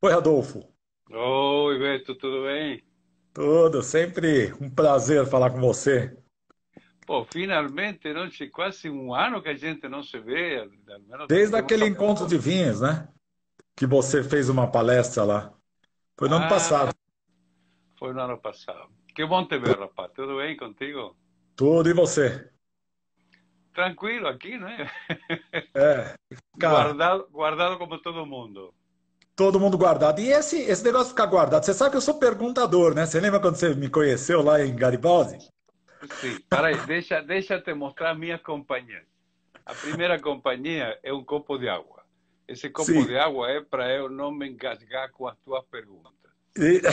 Oi, Adolfo. Oi, Beto, tudo bem? Tudo, sempre um prazer falar com você. Pô, finalmente, não? C'è quase um ano que a gente não se vê, almeno Desde temos aquele encontro de vinhos, né? Que você fez uma palestra lá. Foi no ano Ah, passado. foi no ano passado. Que bom te ver, rapaz. Tudo bem contigo? Tudo, e você? Tranquilo aqui, né? É, ficar Guardado, guardado como todo mundo. todo mundo guardado. E esse negócio de ficar guardado, você sabe que eu sou perguntador, né? Você lembra quando você me conheceu lá em Garibaldi? Sim, peraí, deixa te mostrar minha companhia. A primeira companhia é um copo de água. Esse copo Sim. de água é para eu não me engasgar com as tuas perguntas. E-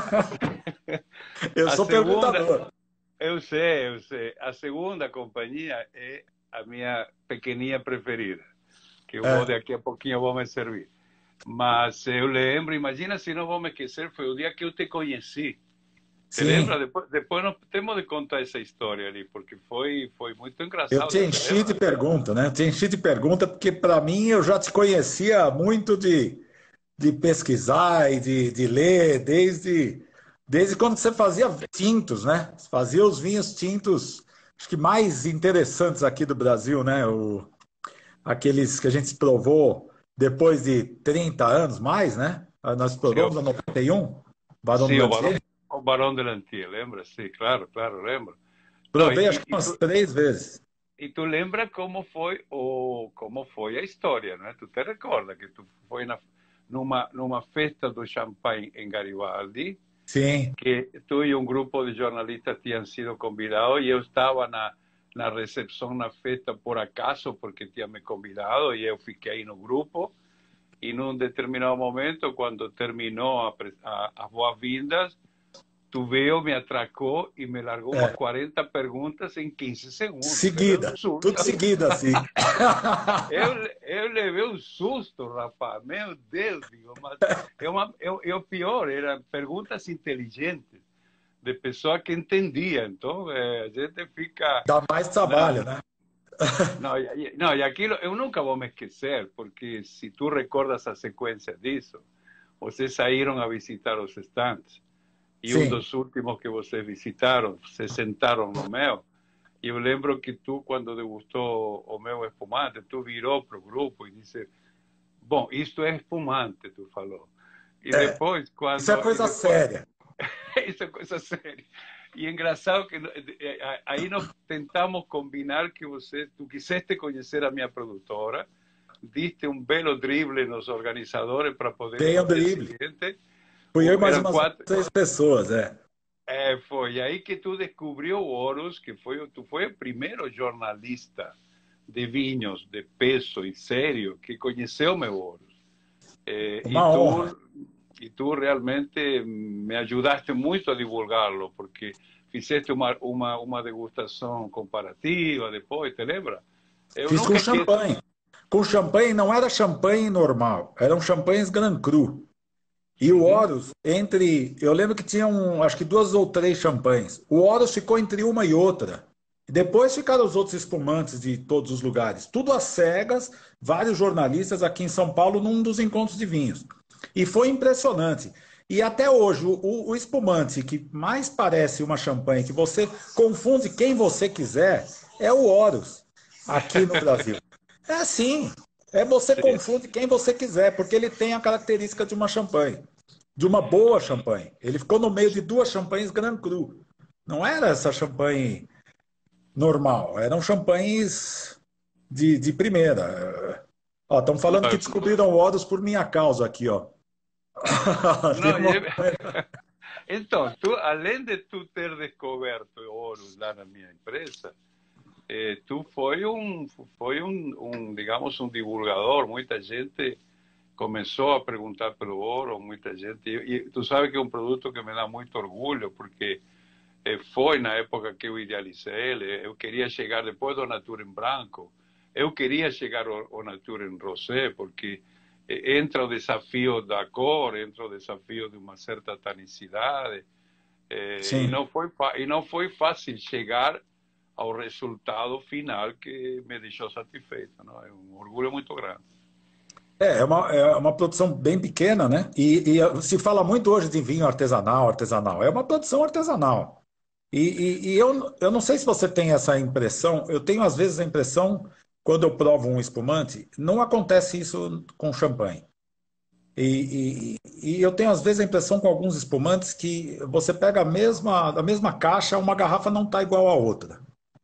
Eu A sou segunda, perguntador. eu sei. A segunda companhia é a minha pequeninha preferida, que eu vou É, daqui a pouquinho eu vou me servir. Mas eu lembro, imagina se não vou me esquecer, foi o dia que eu te conheci. Te lembra? sim. Depois nós temos de contar essa história ali, porque foi muito Eu te engraçado, te enchi de lembra? pergunta, né? Eu te enchi de pergunta porque, para mim, eu já te conhecia muito de pesquisar e de ler, desde quando você fazia tintos, né? Você fazia os vinhos tintos, acho que mais interessantes aqui do Brasil, né? Aqueles que a gente provou depois de 30 anos, mais, né? Nós Sim, provamos a 91, Barão do sim, Lantier. o Barão de Lantier, lembra? Sim, claro, claro, lembro. Não, Provei acho que umas 3 vezes. e tu lembra como foi a história, né? Tu te recorda que tu foi numa festa do champanhe em Garibaldi, Sim, que tu e um grupo de jornalistas tinham sido convidados e eu estava na recepção na festa por acaso, porque tinha me convidado e eu fiquei no grupo. E num determinado momento, quando terminou as boas-vindas, tu veio, me atracou e me largou umas é, 40 perguntas em 15 segundos. Levei um seguida, susto. tudo seguido assim. Eu levei um susto, rapaz. Meu Deus, digo, mas o pior, eram perguntas inteligentes, de pessoa que entendia. Então, a gente fica. Dá mais Não, trabalho, né? não, não, e aquilo eu nunca vou me esquecer, porque se tu recordas a sequência disso, vocês saíram a visitar os estantes. E um Sim. dos últimos que vocês visitaram, se sentaram no meu. E eu lembro que tu, quando degustou o meu espumante, tu virou para o grupo e disse: Bom, isto é espumante, tu falou. E É, depois, isso é quando. E coisa depois, séria. isso é coisa séria. E é engraçado que aí nós tentamos combinar que tu quiseste conhecer a minha produtora, diste um belo drible nos organizadores para poder ir Tem o no dia drible. seguinte. Fui eu e mais Eram umas quatro. 6 pessoas, é. Foi aí que tu descobriu o Horus, que tu foi o primeiro jornalista de vinhos de peso e sério que conheceu meu Horus. Eh, e Uma honra. tu e tu realmente me ajudaste muito a divulgá-lo, porque fizeste uma degustação comparativa depois, te lembra? Eu Fiz com nunca esqueço. champanhe. Com champanhe não era champanhe normal, eram champanhes Grand Cru. E o Uhum. Horus, eu lembro que tinha acho que 2 ou 3 champanhes. O Horus ficou entre uma e outra. Depois ficaram os outros espumantes de todos os lugares. Tudo às cegas, vários jornalistas aqui em São Paulo num dos encontros de vinhos. E foi impressionante. E até hoje, o espumante que mais parece uma champanhe, que você confunde quem você quiser, é o Horus, aqui no Brasil. É assim, você Sim, confunde quem você quiser, porque ele tem a característica de uma champanhe, de uma boa champanhe. Ele ficou no meio de 2 champanhes Grand Cru. Não era essa champanhe normal, eram champanhes de primeira. Ó, estão falando que não, descobriram o Horus por minha causa aqui, ó. Tem não, uma- então, tu, além de tu ter descoberto o Horus lá na minha empresa, tu foi digamos, um divulgador. Muita gente começou a perguntar pelo ouro, muita gente. E tu sabe que é um produto que me dá muito orgulho, porque foi na época que eu idealizei ele. Eu queria chegar depois do Natura em branco. Eu queria chegar ao Natura em rosé, porque entra o desafio da cor, entra o desafio de uma certa tanicidade. Sim. E não foi fácil chegar ao resultado final que me deixou satisfeito, não? É um orgulho muito grande. É uma produção bem pequena, né? E se fala muito hoje de vinho artesanal, artesanal. É uma produção artesanal. Eu não sei se você tem essa impressão, eu tenho às vezes a impressão, quando eu provo um espumante, não acontece isso com champanhe. E eu tenho às vezes a impressão com alguns espumantes que você pega a mesma caixa, uma garrafa não está igual à outra.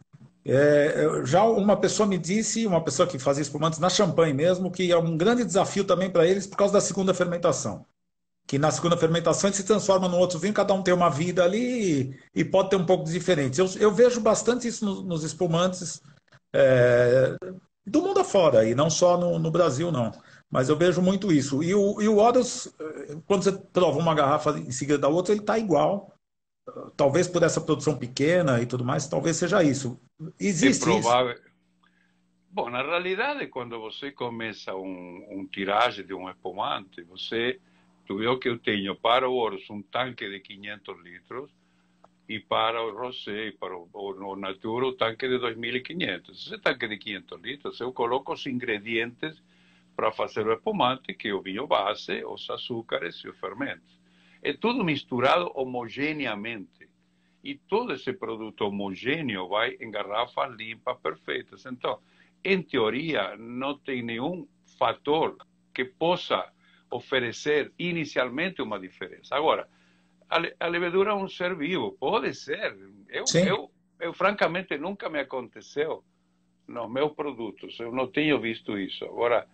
Já uma pessoa me disse, uma pessoa que fazia espumantes na champanhe mesmo, que é um grande desafio também para eles por causa da segunda fermentação. Que na segunda fermentação ele se transforma num outro vinho, cada um tem uma vida ali e pode ter um pouco de diferente. Eu vejo bastante isso nos espumantes é, do mundo afora, e não só no Brasil, não. Mas eu vejo muito isso. E o Horus, quando você prova uma garrafa em seguida da outra, ele está igual. Talvez por essa produção pequena e tudo mais, talvez seja isso. É Existe isso. provável. Bom, na realidade, quando você começa um tiragem de um espumante, tu viu que eu tenho para o Horus um tanque de 500 litros e para o Rosé e para o Natura o tanque de 2.500. Esse tanque de 500 litros, eu coloco os ingredientes para fazer o espumante, que é o vinho base, os açúcares e os fermentos. É tudo misturado homogeneamente. E todo esse produto homogêneo vai em garrafas limpas, perfeitas. Então, em teoria, não tem nenhum fator que possa oferecer inicialmente uma diferença. Agora, a levedura é um ser vivo, pode ser. Sim. Francamente, nunca me aconteceu nos meus produtos, eu não tenho visto isso. Agora,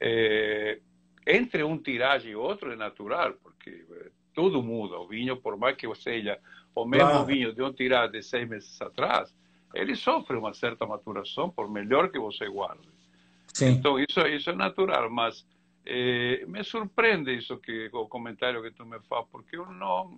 entre um tiragem e outro é natural, porque tudo muda. O vinho, por mais que seja o mesmo Claro. vinho de um tiragem de 6 meses atrás, ele sofre uma certa maturação, por melhor que você guarde. Sim. Então, isso é natural, mas me surpreende isso o comentário que tu me faz, porque eu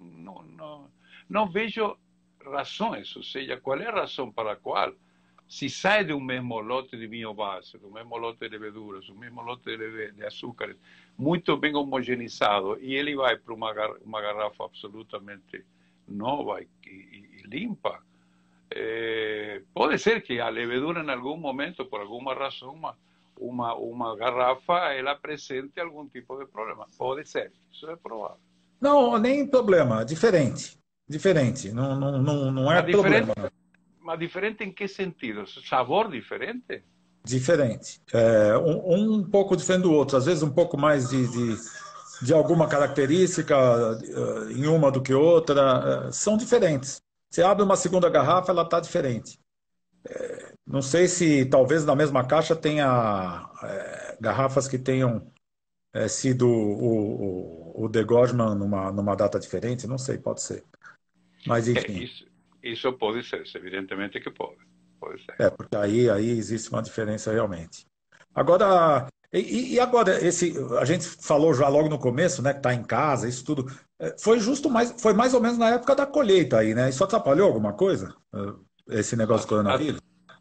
não vejo razões, ou seja, qual é a razão para a qual, se sai de um mesmo lote de vinho base, do mesmo lote de leveduras, do mesmo lote de açúcares, muito bem homogeneizado, e ele vai para uma garrafa absolutamente nova e limpa, pode ser que a levedura, em algum momento, por alguma razão, uma garrafa, ela apresente algum tipo de problema. Pode ser, isso é provável. Não, nem problema, diferente. Diferente, não é Mas problema, diferente, mas diferente em que sentido? Sabor diferente? diferente. Um pouco diferente do outro, às vezes um pouco mais de alguma característica em uma do que outra, são diferentes. Você abre uma segunda garrafa, ela está diferente. Não sei se talvez na mesma caixa tenha garrafas que tenham sido o degorgement numa data diferente, não sei, pode ser. Mas enfim. Isso pode ser, evidentemente que pode. Pode ser. Porque aí existe uma diferença realmente. Agora, e agora, a gente falou já logo no começo, né, que está em casa, isso tudo. Foi mais ou menos na época da colheita aí, né? Isso atrapalhou alguma coisa? Esse negócio do coronavírus?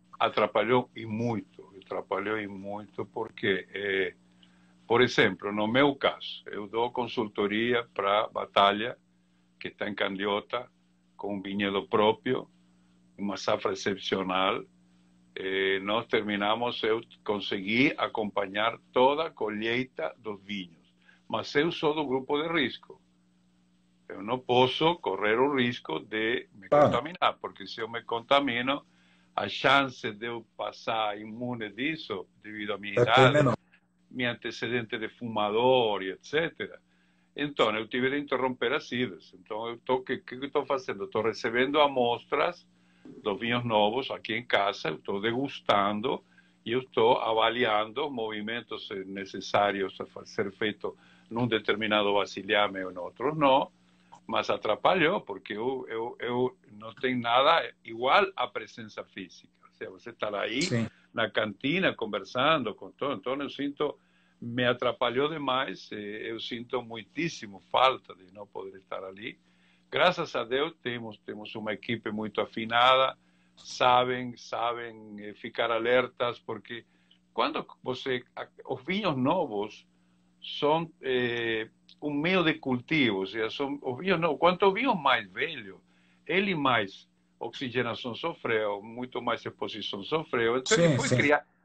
Atrapalhou e muito porque, por exemplo, no meu caso, eu dou consultoria para Batalha, que está em Candiota, com um vinhedo próprio, uma safra excepcional. Nós terminamos, eu consegui acompanhar toda a colheita dos vinhos, mas eu sou do grupo de risco. Eu não posso correr o risco de me Claro, contaminar, porque se eu me contamino, a chance de eu passar imune disso, devido à minha é bem idade, menor. meu antecedente de fumador e etc. Então, eu tive de interromper as idas. Então, o que eu estou fazendo? Estou recebendo amostras dos vinhos novos aqui em casa, eu estou degustando e eu estou avaliando os movimentos necessários a ser feito num determinado vasilhame ou em outros não, mas atrapalhou, porque eu não tenho nada igual à presença física. Ou seja, você estar aí Sim. na cantina conversando com todo, então eu sinto, me atrapalhou demais, eu sinto muitíssimo falta de não poder estar ali. Graças a Deus temos uma equipe muito afinada, sabem ficar alertas, porque quando os vinhos novos são um meio de cultivo, ou seja, são os vinhos novos. Quanto o vinho mais velho, ele mais oxigenação sofreu, muito mais exposição sofreu. Então ele Sim, foi sim. criado,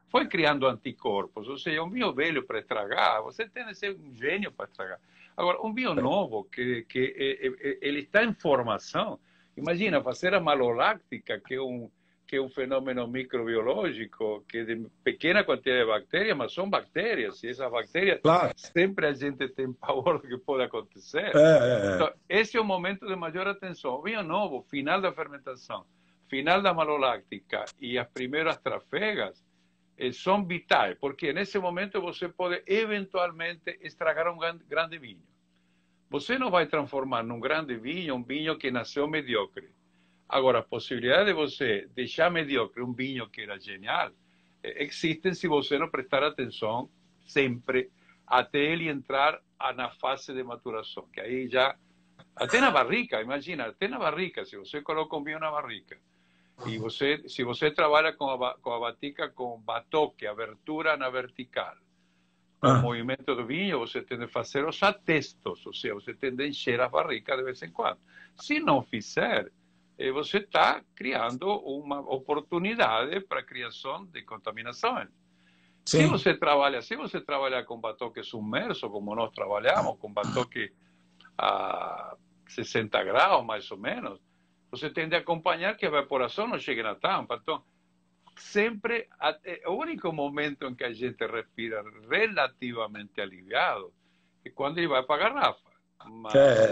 foi criando anticorpos. Ou seja, um vinho velho para estragar, você tem que ser um gênio para estragar. Agora, um vinho novo, ele está em formação, imagina, fazer a maloláctica, que é um fenômeno microbiológico, que é de pequena quantidade de bactérias, mas são bactérias, e essas bactérias, Claro. sempre a gente tem pavor do que pode acontecer. Então, esse é o momento de maior atenção. O vinho novo, final da fermentação, final da maloláctica e as primeiras trafegas, são vitais, porque nesse momento você pode eventualmente estragar um grande vinho. Você não vai transformar num grande vinho um vinho que nasceu medíocre. Agora, a possibilidade de você deixar medíocre um vinho que era genial existem se você não prestar atenção sempre até ele entrar na fase de maturação, que aí já, até na barrica, imagina, até na barrica, se você coloca um vinho na barrica, e se você trabalha com a batica com batoque, abertura na vertical, com o movimento do vinho, você tem de fazer os atestos, ou seja, você tem de encher a barrica de vez em quando. Se não fizer, você está criando uma oportunidade para a criação de contaminações. Se você trabalha com batoque submerso, como nós trabalhamos, com batoque a 60 graus, mais ou menos, você tem de acompanhar que a evaporação não chegue na tampa. Então, sempre, o único momento em que a gente respira relativamente aliviado é quando ele vai para a garrafa. Mas,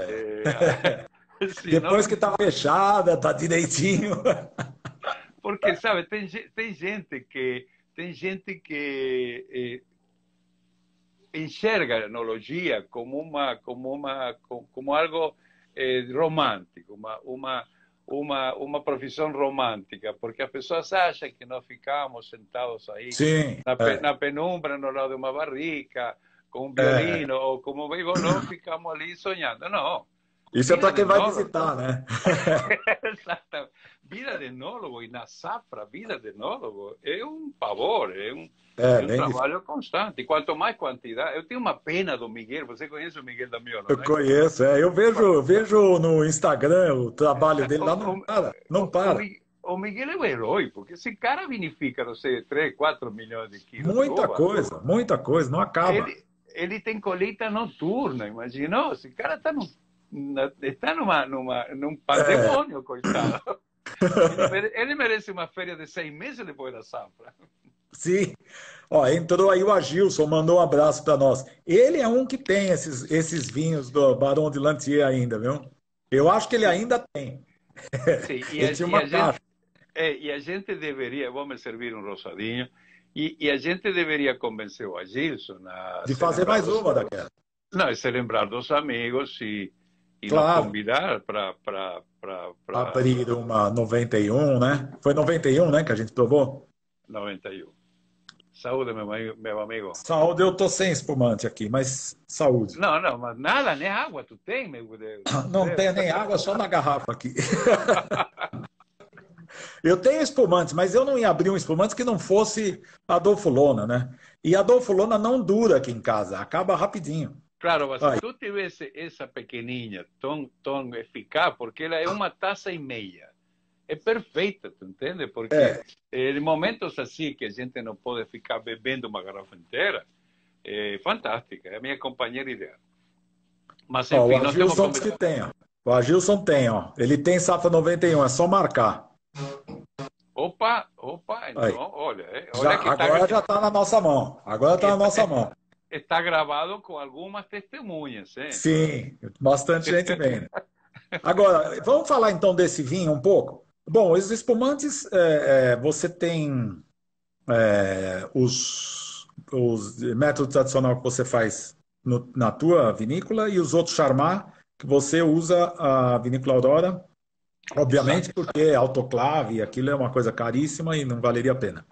depois que está fechada, está direitinho. Porque, sabe, tem gente que enxerga a enologia como algo romântico, uma profissão romântica, porque as pessoas acham que nós ficamos sentados aí na penumbra, no lado de uma barrica, com um violino, ou como Beigolão, ficamos ali sonhando. Não. Isso é para quem vai visitar, né? Exatamente. Vida de enólogo, e na safra, vida de enólogo é um pavor, é um trabalho constante. E quanto mais quantidade... Eu tenho uma pena do Miguel, você conhece o Miguel Damiolo, né? Eu conheço, eu vejo no Instagram o trabalho dele lá, não para. O Miguel é um herói, porque esse cara vinifica, não sei, 3, 4 milhões de quilos. Muita coisa, não acaba. Ele tem colheita noturna, imagina. Esse cara está num patrimônio, coitado. Ele merece uma férias de 6 meses depois da safra. Sim. Ó, entrou aí o Agilson, mandou um abraço para nós. Ele é um que tem esses vinhos do Barão de Lantier ainda, viu? Eu acho que ele ainda tem. Sim, ele tinha uma caixa. E a gente deveria, vamos servir um rosadinho, e a gente deveria convencer o Agilson de fazer mais uma daquela. Não, e se lembrar dos amigos e claro. nos convidar para abrir uma 91, né? Foi 91, né, que a gente provou? 91. Saúde, meu amigo. Saúde, eu tô sem espumante aqui, mas saúde. Não, mas nada, nem água tu tem, meu Deus. Não tem nem água, só na garrafa aqui. Eu tenho espumantes, mas eu não ia abrir um espumante que não fosse Adolfo Lona, né? E Adolfo Lona não dura aqui em casa, acaba rapidinho. Claro, mas se tu tivesse essa pequenininha, tão eficaz, porque ela é uma taça e meia. É perfeita, tu entende? Porque em momentos assim que a gente não pode ficar bebendo uma garrafa inteira, é fantástica, é a minha companheira ideal. Mas enfim, o Agilson que tem, ó. O Agilson tem, ó. Ele tem safra 91, é só marcar. Opa, então, aí. olha que agora já está na nossa mão. Agora está na nossa mão. Está gravado com algumas testemunhas, hein? Sim, bastante gente vendo. Agora, vamos falar então desse vinho um pouco? Bom, os espumantes, você tem os métodos tradicionais que você faz na tua vinícola e os outros Charmat, que você usa a vinícola Aurora, obviamente, porque é autoclave, aquilo é uma coisa caríssima e não valeria a pena.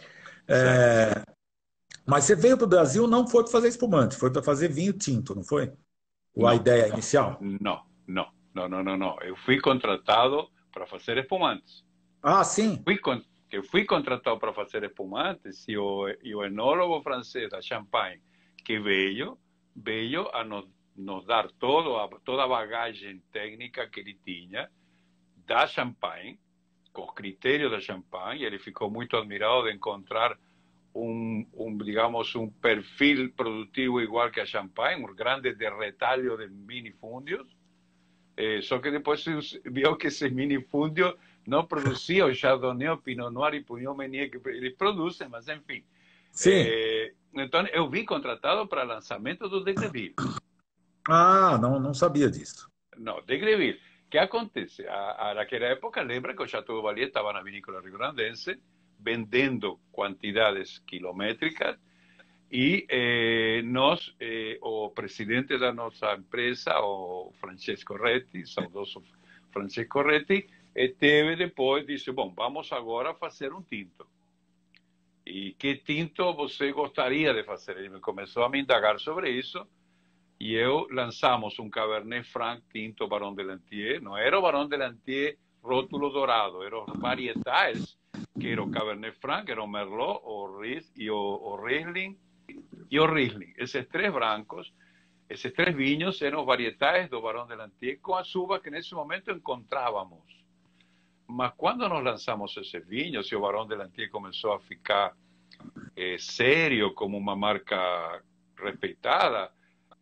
Mas você veio para o Brasil, não foi para fazer espumante, foi para fazer vinho tinto, não foi? A ideia inicial? Não. Eu fui contratado para fazer espumantes. Ah, sim? Eu fui contratado para fazer espumantes e o enólogo francês da Champagne que veio a nos dar toda a bagagem técnica que ele tinha da Champagne, com os critérios da Champagne. Ele ficou muito admirado de encontrar digamos, un perfil productivo igual que a Champagne, un grande de retalho de minifundios. Só que depois se viu que esse minifúndio não produzia o Chardonnay, o Pinot Noir e Pinot Meunier que eles produzem, mas enfim. Sim. Então eu vim contratado para lançamento do De Greville. Ah, não, não sabia disso. Não, De Greville. O que acontece? Naquela época, lembra que o Chateau Valier estava na vinícola rio-grandense, vendendo quantidades quilométricas, e nós, o presidente da nossa empresa, o Francesco Retti, saudoso Francesco Retti, teve depois, disse, bom, vamos agora fazer um tinto. E que tinto você gostaria de fazer? Ele começou a me indagar sobre isso, e eu lançamos um Cabernet Franc tinto Barão de Lantier. Não era o Barão de Lantier rótulo dourado, eram varietais, que era o Cabernet Franc, era o Merlot, o Riesling, e o Riesling. Esses três brancos, esses três vinhos eram varietais do Barão de Lantier com as uvas que nesse momento encontrávamos. Mas quando nós lançamos esses vinhos e o Barão de Lantier começou a ficar sério como uma marca respeitada,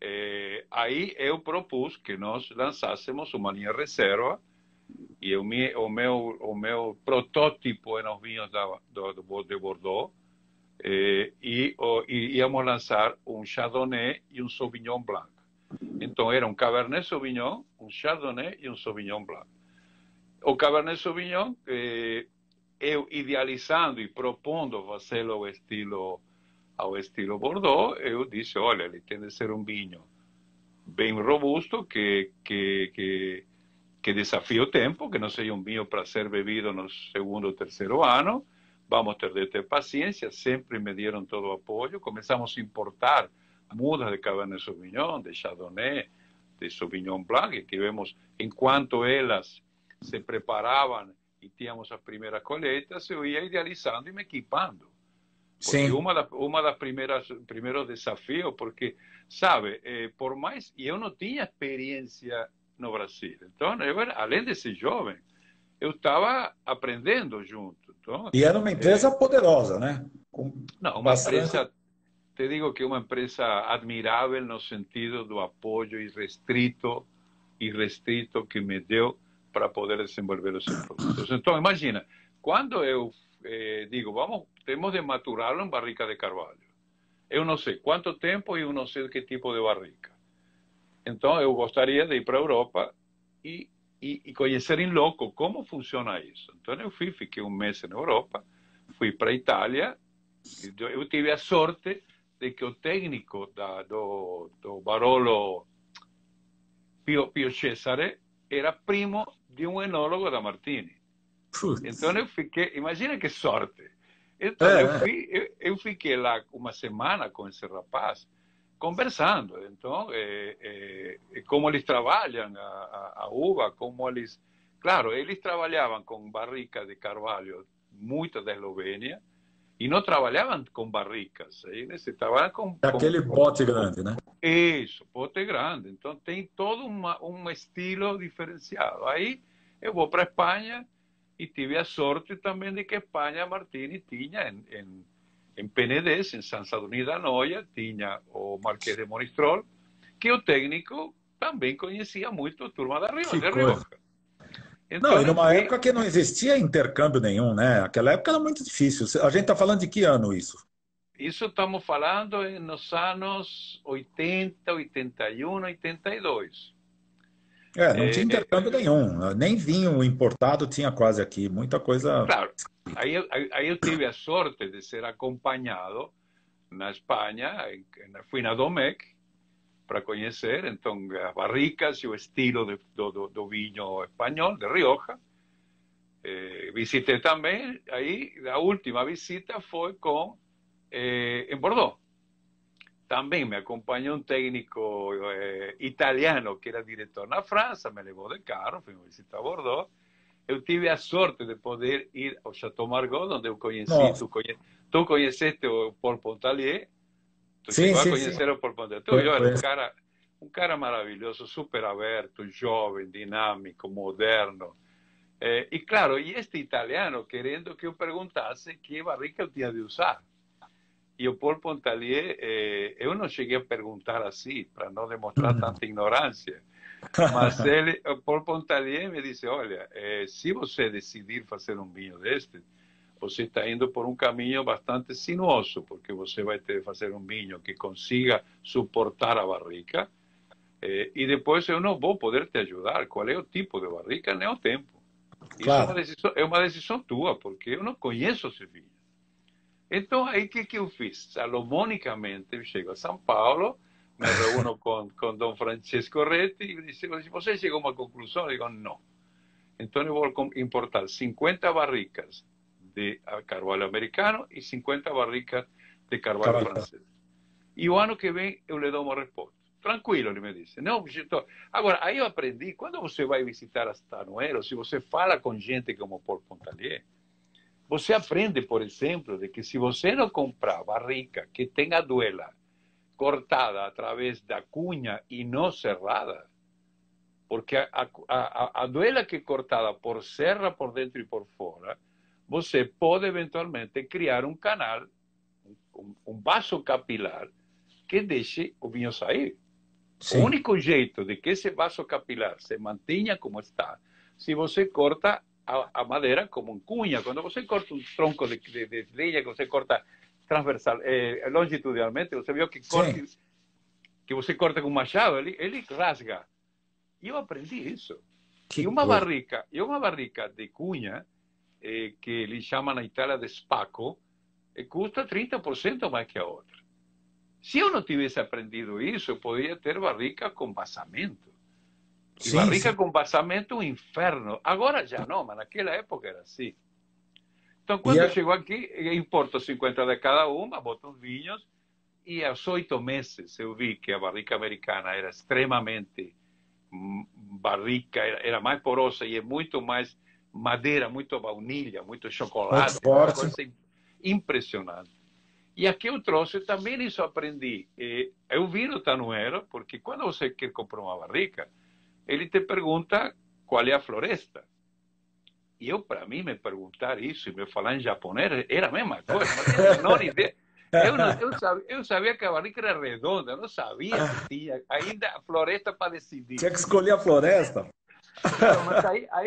aí eu propus que nós lançássemos uma linha reserva e o meu protótipo eram os vinhos de Bordeaux, e íamos lançar um Chardonnay e um Sauvignon Blanc. Então era um Cabernet Sauvignon, um Chardonnay e um Sauvignon Blanc. O Cabernet Sauvignon, eu idealizando e propondo fazê-lo ao estilo Bordeaux, eu disse, olha, ele tem de ser um vinho bem robusto, que desafie o tempo, que não seja um vinho para ser bebido no segundo ou terceiro ano. Vamos ter de ter paciência, sempre me deram todo o apoio. Começamos a importar mudas de Cabernet Sauvignon, de Chardonnay, de Sauvignon Blanc, e tivemos, enquanto elas se preparavam e tínhamos as primeiras colheitas, eu ia idealizando e me equipando. Porque Sim. uma das primeiros desafios, porque, sabe, por mais, e eu não tinha experiência no Brasil. Então, além de ser jovem, eu estava aprendendo junto. Então, E era uma empresa poderosa, né? Com não, uma bastante. empresa, te digo que é uma empresa admirável no sentido do apoio irrestrito que me deu para poder desenvolver os produtos. Então, imagina, quando eu digo, temos de maturá-lo em barrica de carvalho. Eu não sei quanto tempo e eu não sei que tipo de barrica. Então, eu gostaria de ir para a Europa e conhecer em loco como funciona isso. Então, eu fiquei um mês na Europa, fui para a Itália, eu tive a sorte de que o técnico do Barolo Pio Cesare era primo de um enólogo da Martini. Putz. Então eu fiquei, imagina que sorte. Então eu fiquei lá uma semana com esse rapaz, conversando. Então, como eles trabalham a uva, como eles... Claro, eles trabalhavam com barrica de carvalho, muita da Eslovênia, e não trabalhavam com barricas. Eles trabalhavam com... Aquele bote grande, né? Isso, pote grande. Então tem todo um estilo diferenciado. Aí eu vou para a Espanha e tive a sorte também de que a Espanha, Martini tinha em Penedès, em San Sadurní da Noia, tinha o Marquês de Monistrol, que o técnico também conhecia muito a turma da Rioja. Que coisa. Então, Não, e numa época que não existia intercâmbio nenhum, né? Aquela época era muito difícil. A gente está falando de que ano isso? isso estamos falando nos anos 80, 81, 82. Não tinha intercâmbio nenhum. Nem vinho importado tinha quase aqui. Muita coisa. Claro, aí eu tive a sorte de ser acompanhado na Espanha, fui na Domecq para conhecer, então, as barricas e o estilo do vinho espanhol, de Rioja. Visitei também, aí a última visita foi em Bordeaux. Também me acompanhou um técnico italiano que era diretor na França, me levou de carro, fui visitar Bordeaux. Eu tive a sorte de poder ir ao Chateau Margaux, onde eu conheci, tu conheceste o Paul Pontalier, tu chegou a conhecer o Paul Pontalier. Tu era um cara maravilhoso, super aberto, jovem, dinâmico, moderno. E claro, e este italiano querendo que eu perguntasse que barrica eu tinha de usar. E o Paul Pontalier, eu não cheguei a perguntar assim, para não demonstrar tanta ignorância, mas o Paul Pontalier me disse, olha, se você decidir fazer um vinho deste, você está indo por um caminho bastante sinuoso, porque você vai ter que fazer um vinho que consiga suportar a barrica, e depois eu não vou poder te ajudar. Qual é o tipo de barrica, nem o tempo. Isso Claro. é uma decisão tua, porque eu não conheço esse vinho. Então, aí o que eu fiz? Salomonicamente, eu chego a São Paulo, me reúno com Dom Francesco Retti e disse, você chegou a uma conclusão? Eu digo, não. Então eu vou importar 50 barricas de carvalho americano e 50 barricas de carvalho Carvalho. francês. E o ano que vem eu lhe dou uma resposta. Tranquilo, ele me disse. Não, agora, aí eu aprendi, quando você vai visitar as Tanueros, se você fala com gente como Paul Pontalier, você aprende, por exemplo, de que se você não comprar barrica que tenha duela cortada através da cunha e não cerrada, porque a duela que é cortada por serra por dentro e por fora, você pode eventualmente criar um canal, um vaso capilar que deixe o vinho sair. O Sim. único jeito de que esse vaso capilar se mantenha como está, se você corta a madeira como um cunha. Quando você corta um tronco de lenha, que você corta transversal, longitudinalmente, você viu que Sim. corte, que você corta com um machado, ele rasga. E eu aprendi isso. Que coisa. E uma barrica de cunha, que eles chamam na Itália de spacco, custa 30% mais que a outra. Se eu não tivesse aprendido isso, eu poderia ter barrica com vazamento. E Sim, barrica sim. com vazamento é um inferno. Agora já não, mas naquela época era assim. Então, E quando eu é, chego aqui, eu importo 50 de cada uma, boto os vinhos, e aos 8 meses eu vi que a barrica americana era extremamente barrica, era mais porosa e é muito mais madeira, muito baunilha, muito muito chocolate, uma forte. coisa impressionante. E aqui eu trouxe, também isso aprendi. Eu vi no Tanuero, porque quando você quer comprar uma barrica, ele te pergunta qual é a floresta. E eu, para mim, me perguntar isso e me falar em japonês, era a mesma coisa, não tinha a menor ideia. Eu sabia que a barrica era redonda, eu não sabia que tinha ainda a floresta para decidir. Tinha que escolher a floresta. Claro, mas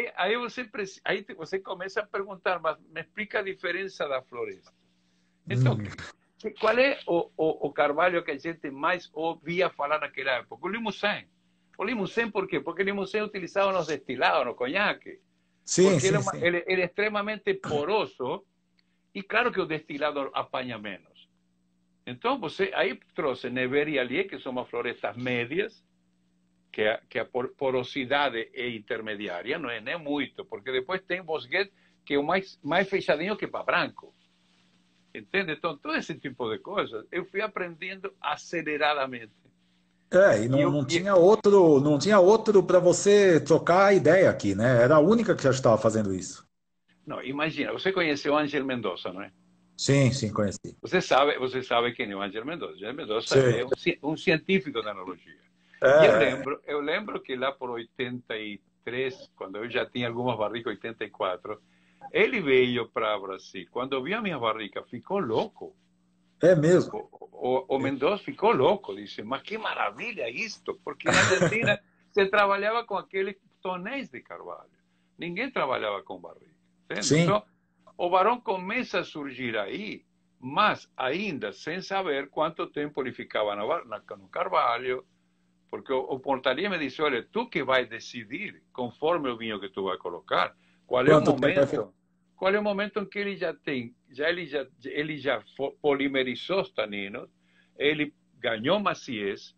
aí você começa a perguntar, mas me explica a diferença da floresta. Então, Hum, qual é o carvalho que a gente mais ouvia falar naquela época? O limousin. O limousin, por quê? Porque o limousin utilizava nos destilados, no conhaque. sim, Porque sim, sim. ele é extremamente poroso e claro que o destilado apanha menos. Então, você aí trouxe Nevers e Allier, que são as florestas médias, que a porosidade é intermediária, não é nem muito, porque depois tem Bosquet, que é o mais fechadinho que para branco. Entende? Então, todo esse tipo de coisas eu fui aprendendo aceleradamente. É, e E eu, não tinha outro para você trocar a ideia aqui, né? Era a única que já estava fazendo isso. não, imagina, você conheceu Ángel Mendonça, não é? Sim, sim, conheci. Você sabe quem é o Ángel Mendonça. Ángel Mendonça Sim. é um científico da analogia. E eu É, lembro, eu lembro que lá por 83, quando eu já tinha algumas barricas, 84, ele veio para o Brasil. Quando viu a minha barrica, ficou louco. é mesmo. O Mendonça ficou louco. Disse, mas que maravilha isto! Porque na Argentina se trabalhava com aqueles tonéis de carvalho. Ninguém trabalhava com barrica. Entende? Sim. Então, o barão começa a surgir aí, mas ainda sem saber quanto tempo ele ficava no carvalho, porque o Pontalier me disse, olha, tu que vai decidir, conforme o vinho que tu vai colocar, qual é o Quanto tempo vai ficar? momento, qual é o momento em que ele já tem, ele já polimerizou os taninos, ele ganhou maciez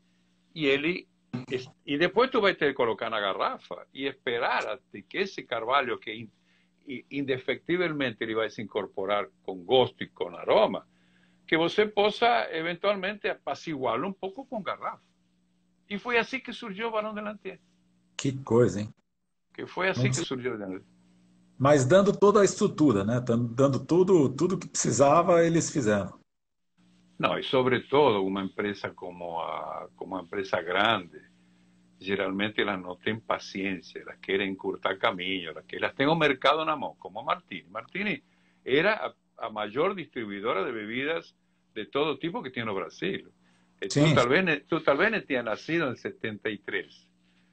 e depois tu vai ter que colocar na garrafa e esperar até que esse carvalho que indefectivelmente ele vai se incorporar com gosto e com aroma, que você possa eventualmente apaciguá-lo um pouco com garrafa. E foi assim que surgiu o Barão de Lantier. Que coisa, hein? Que foi Não assim que tinha- surgiu o Barão de Lantier. Mas dando toda a estrutura, né? Dando tudo que precisava, eles fizeram. Não, e sobretudo uma empresa como a empresa grande, geralmente elas não têm paciência, elas querem encurtar caminho, elas têm o mercado na mão, como a Martini. Martini era a maior distribuidora de bebidas de todo tipo que tiene en Brasil. Sim. Tú tal vez no tienes nacido en 73.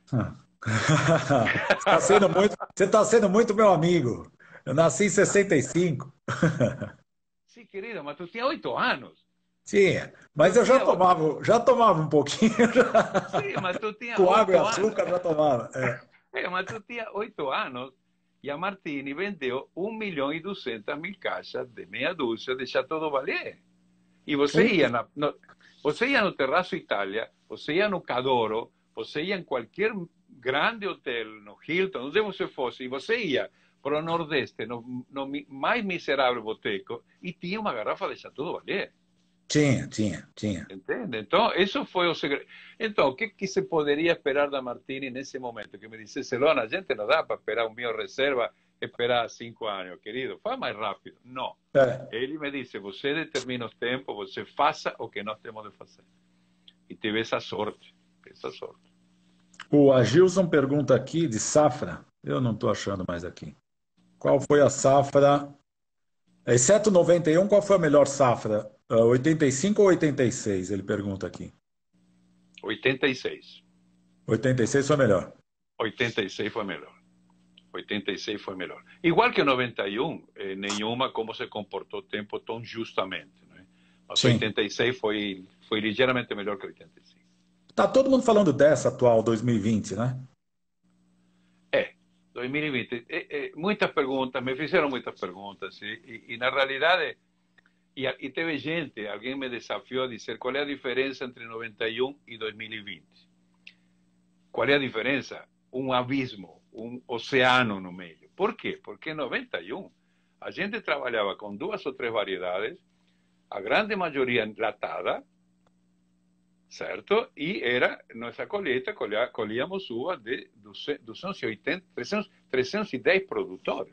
Você está sendo muito meu amigo. Eu nasci em 65. Sí, querido, mas tú tienes 8 años. Tinha, mas Tú eu tienes, já tomava um pouquinho. sí, mas tú tienes Com água e 8 años. açúcar já tomava. É. Mas tú tienes 8 años y a Martini vendió 1.200.000 caixas de meia dúzia de Chateau do Vallée. E você Um, ia, você ia no Terraço Itália, você ia no Cadoro, você ia em qualquer grande hotel, no Hilton, onde você fosse, e você ia para o Nordeste, no mais miserável boteco, e tinha uma garrafa de Chateau do Vallée. tinha. Entende? Então, isso foi o segredo. Então, o que se poderia esperar da Martini nesse momento? Que me disse, Celona, a gente não dá para esperar um vinho reserva, esperar 5 anos, querido, faz mais rápido. Não. É. Ele me disse, você determina o tempo, você faça o que nós temos de fazer. E teve essa sorte, essa sorte. O Agilson pergunta aqui de safra. Eu não estou achando mais aqui. Qual foi a safra? Exceto 91, qual foi a melhor safra? 85 ou 86? Ele pergunta aqui. 86. 86 foi melhor. 86 foi melhor. 86 foi melhor. Igual que 91, nenhuma como se comportou o tempo tão justamente. Né? Mas Sim. 86 foi ligeiramente melhor que 85. Tá todo mundo falando dessa atual 2020, né? 2020. Muitas perguntas, me fizeram muitas perguntas. E na realidade, e teve gente, alguém me desafiou a dizer qual é a diferença entre 91 e 2020. Qual é a diferença? Um abismo, um oceano no meio. Por quê? Porque em 91 a gente trabalhava com 2 ou 3 variedades, a grande maioria enlatada, certo? E era nossa colheita, colhíamos uvas de 280, 310 produtores.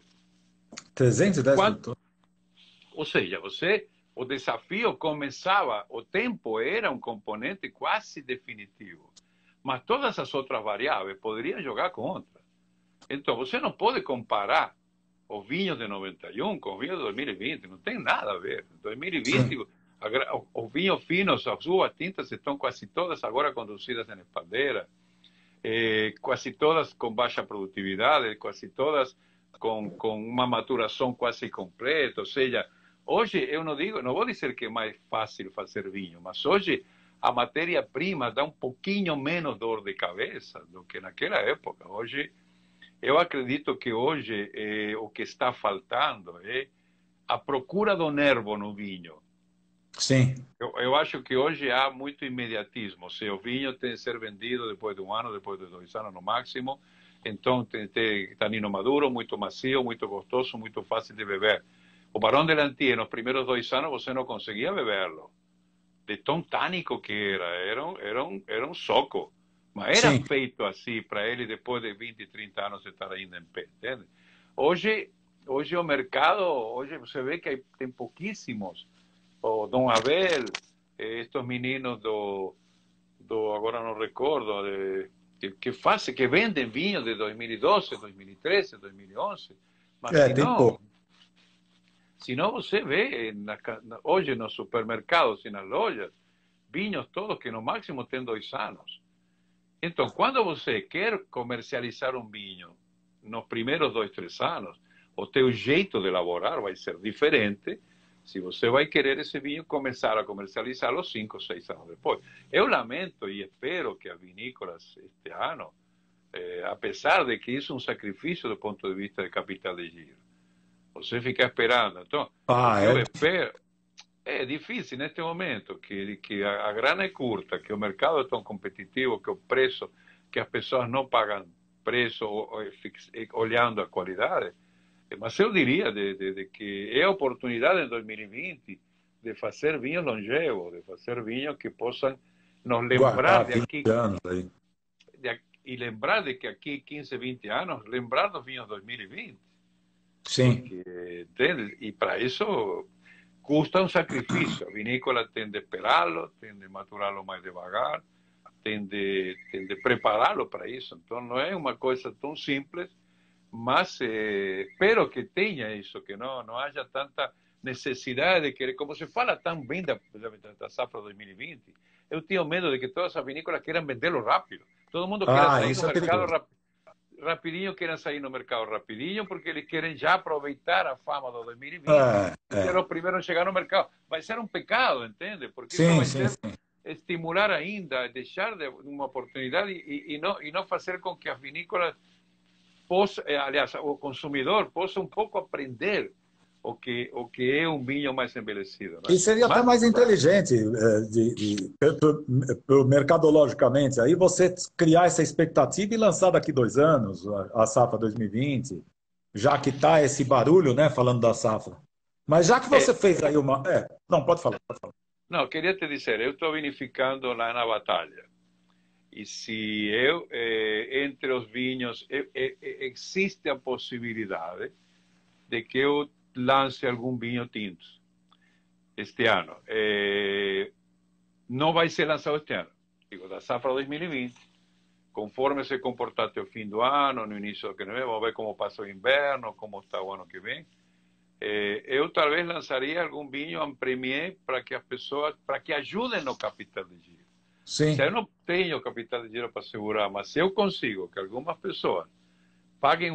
310 Quando, produtores. ou seja, o desafio começava, o tempo era um componente quase definitivo, mas todas as outras variáveis poderiam jogar contra. Então, você não pode comparar os vinhos de 91 com os vinhos de 2020, não tem nada a ver. Em 2020, Sim. os vinhos finos, as uvas tintas estão quase todas agora conduzidas em expandeira, quase todas com baixa produtividade, quase todas com uma maturação quase completa. Ou seja, hoje eu não vou dizer que é mais fácil fazer vinho, mas hoje a matéria-prima dá um pouquinho menos dor de cabeça do que naquela época. Hoje, eu acredito que hoje o que está faltando é a procura do nervo no vinho. Sim. Eu acho que hoje há muito imediatismo. Se o vinho tem que ser vendido depois de 1 ano, depois de 2 anos no máximo, então tem tanino maduro, muito macio, muito gostoso, muito fácil de beber. O Barão de Lantier, nos primeiros 2 anos, você não conseguia beberlo. De tão tânico que era um soco. Mas era Sim. feito assim para ele, depois de 20, 30 anos, estar ainda em pé, entende? Hoje o mercado, hoje você vê que tem pouquíssimos. O Dom Abel, estos meninos agora não recordo, que vendem vinhos de 2012, 2013, 2011, mas Tem pouco. se não você vê hoje nos supermercados e nas lojas, vinhos todos que no máximo têm 2 anos. Então, quando você quer comercializar um vinho nos primeiros 2, 3 anos, o teu jeito de elaborar vai ser diferente se você vai querer esse vinho começar a comercializá-lo 5, 6 anos depois. Eu lamento e espero que as vinícolas este ano, apesar de que isso é um sacrifício do ponto de vista de capital de giro, você fica esperando. Então, eu espero. É difícil neste momento, que a grana é curta, que o mercado é tão competitivo, que o preço, que as pessoas não pagam preço olhando a qualidade. Mas eu diria de que é a oportunidade em 2020 de fazer vinhos longevos, de fazer vinhos que possam nos lembrar Guardar de 20 aqui, anos aí. e lembrar de que aqui 15, 20 anos, lembrar dos vinhos 2020. Sim. Porque, entende? E para isso custa um sacrifício. A vinícola tem de esperá-lo, tem de maturá-lo mais devagar, tem de prepará-lo para isso. Então não é uma coisa tão simples, mas espero que tenha isso, que não haja tanta necessidade de querer, como se fala tão bem da safra 2020, eu tenho medo de que todas as vinícolas queiram vendê-lo rápido. Todo mundo queira sair no isso é mercado perigoso. rapidinho, queiram sair no mercado rapidinho, porque eles querem já aproveitar a fama do 2020 É, e ser é. os primeiros a chegar no mercado. Vai ser um pecado, entende? Porque isso Sim, vai sim, ser sim. estimular ainda, deixar de uma oportunidade e não fazer com que as vinícolas possa, aliás, o consumidor possa um pouco aprender o que é um vinho mais envelhecido, né? E seria até Mas mais inteligente, mercadologicamente, aí você criar essa expectativa e lançar daqui 2 anos a safra 2020, já que está esse barulho, né, falando da safra. Mas já que você é, fez aí uma. Não, pode falar, pode falar. não, queria te dizer, eu estou vinificando lá na Batalha. E se eu, entre os vinhos, existe a possibilidade de que eu lance algum vinho tinto este ano. Não vai ser lançado este ano, digo, da safra 2020. Conforme se comportar até o fim do ano, no início do ano que vem, vamos ver como passa o inverno, como está o ano que vem. Eu talvez lançaria algum vinho en premier para que as pessoas, para que ajudem no capital de giro. Se eu Sim, não tenho capital de giro para segurar, mas se eu consigo que algumas pessoas paguem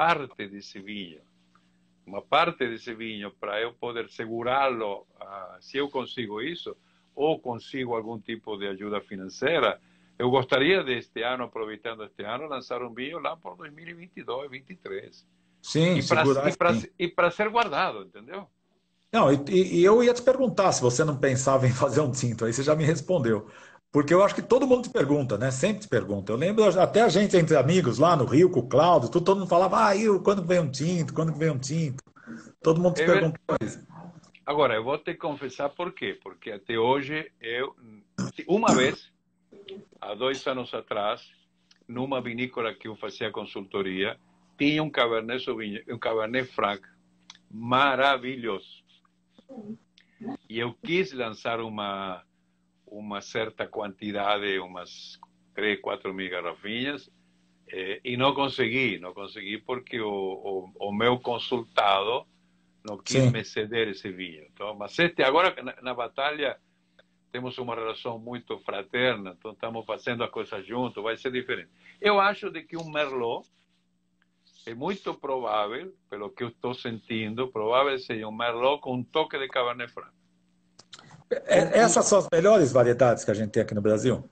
uma parte desse vinho para eu poder segurá-lo, se eu consigo isso, ou consigo algum tipo de ajuda financeira, eu gostaria deste ano, aproveitando este ano, lançar um vinho lá por 2022, 2023. sim, segurar sim. E para ser guardado, entendeu? Não, e eu ia te perguntar se você não pensava em fazer um tinto, aí você já me respondeu. Porque eu acho que todo mundo te pergunta, né? Sempre te pergunta. Eu lembro até a gente entre amigos lá no Rio, com o Cláudio, todo mundo falava, quando vem um tinto? Quando que vem um tinto? Todo mundo te É ver... pergunta isso. Agora, eu vou te confessar por quê. Porque até hoje, uma vez, há 2 anos atrás, numa vinícola que eu fazia consultoria, tinha um Cabernet Sauvignon, um Cabernet Franc maravilhoso. E eu quis lançar uma certa quantidade, umas 3, 4 mil garrafinhas, e não consegui porque o meu consultado não quis Sim. me ceder esse vinho. Então, mas agora na batalha temos uma relação muito fraterna, então estamos fazendo as coisas juntos, vai ser diferente. Eu acho de que um Merlot é muito provável, pelo que eu estou sentindo, provável seja um Merlot com um toque de Cabernet Franc. Um, Essas são as melhores variedades que a gente tem aqui no Brasil?